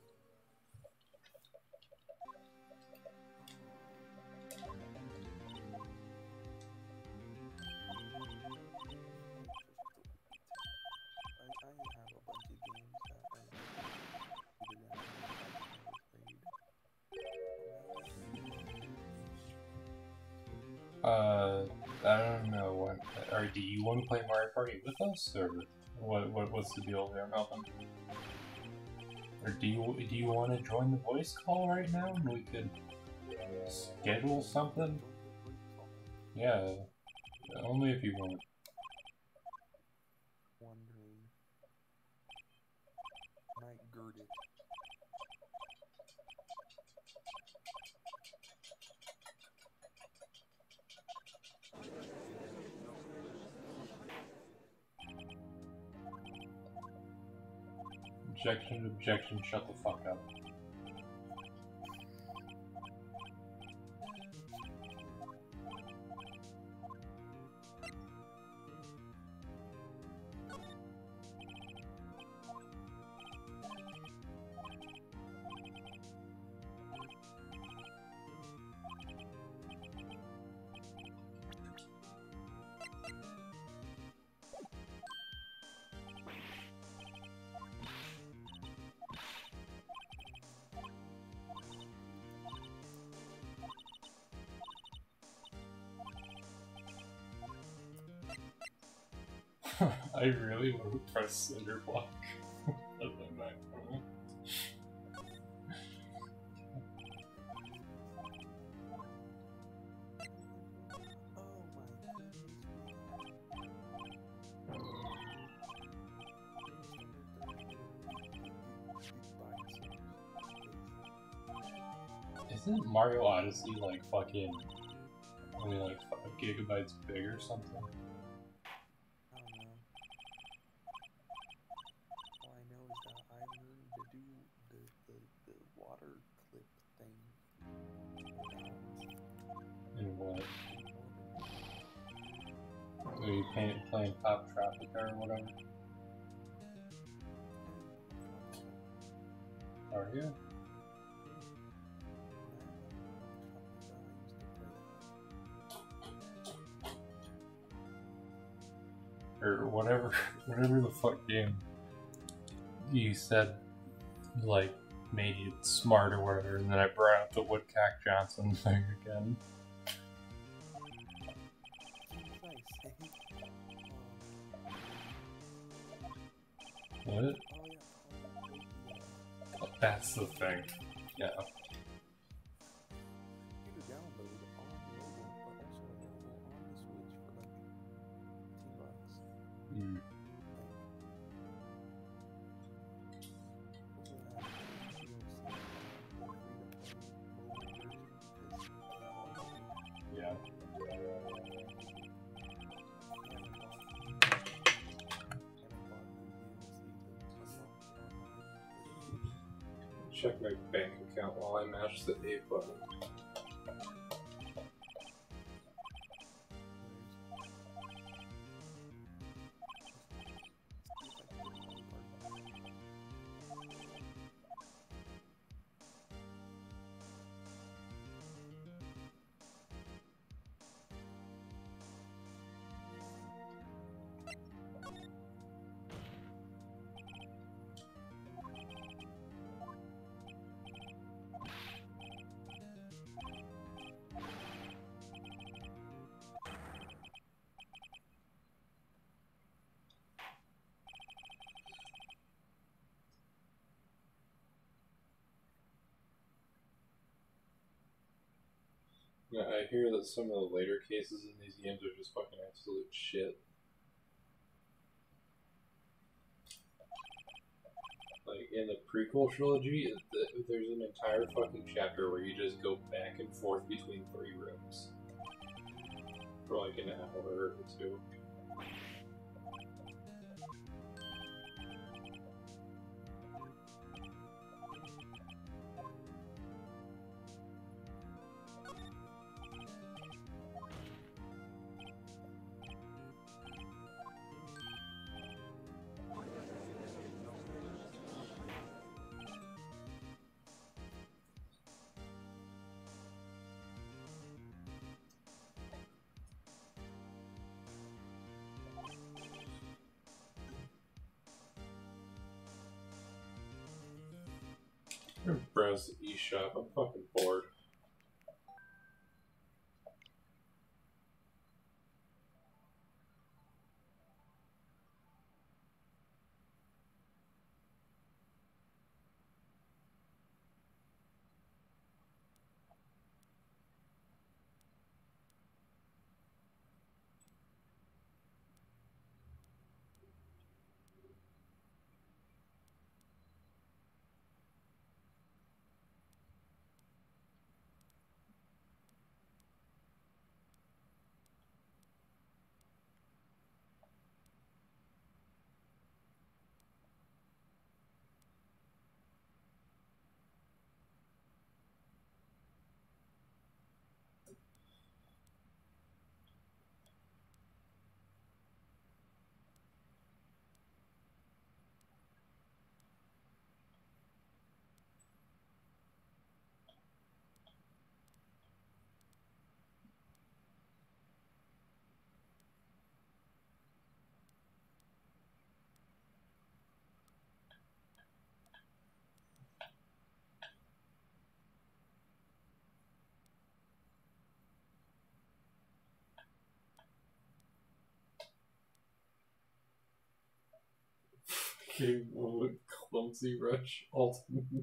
I have a bunch of games that I either I don't know what. Or do you want to play Mario Party with us, or what's the deal there, Malcolm? Or do you want to join the voice call right now, and we could schedule something? Yeah, only if you want. wondering. Might gird it. Objection, shut the fuck up. I really want to press Cinder Block. Other than that, Oh my goodness. isn't Mario Odyssey like fucking only like 5 gigabytes big or something? I don't know. All I know is that I learned to do the water clip thing. And what? Are you playing Pop Tropica or whatever? Are you? Or whatever the fuck game you said, like, made you smart or whatever, and then I brought up the Woodcock Johnson thing again. What? Oh, that's the thing. Yeah. You can download it on mobile, but also available on the Switch for like $10. Mm. Also has DLC, free to play mobile version because Yeah. Check my bank account while I mash the A button. Yeah, I hear that some of the later cases in these games are just fucking absolute shit. Like, in the prequel trilogy, there's an entire fucking chapter where you just go back and forth between 3 rooms. For like an hour or 2. I'm gonna browse the eShop. I'm fucking bored. Fucking Clumsy Rush Ultimate.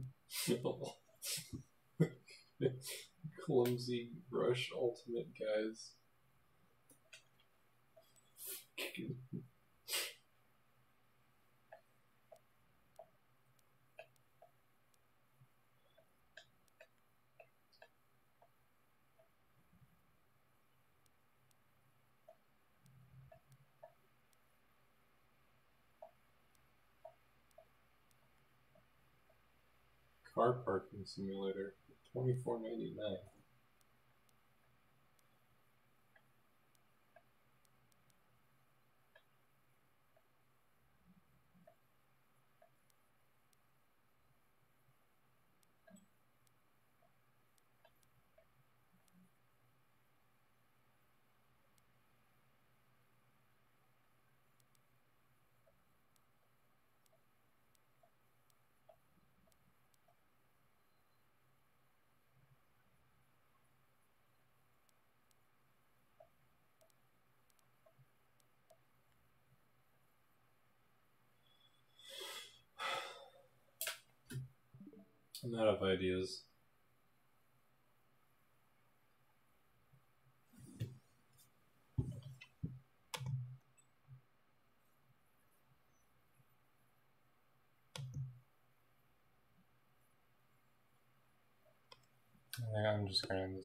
Clumsy Rush Ultimate, guys. Car parking simulator, $24.99. I'm out of ideas. I think I'm just going to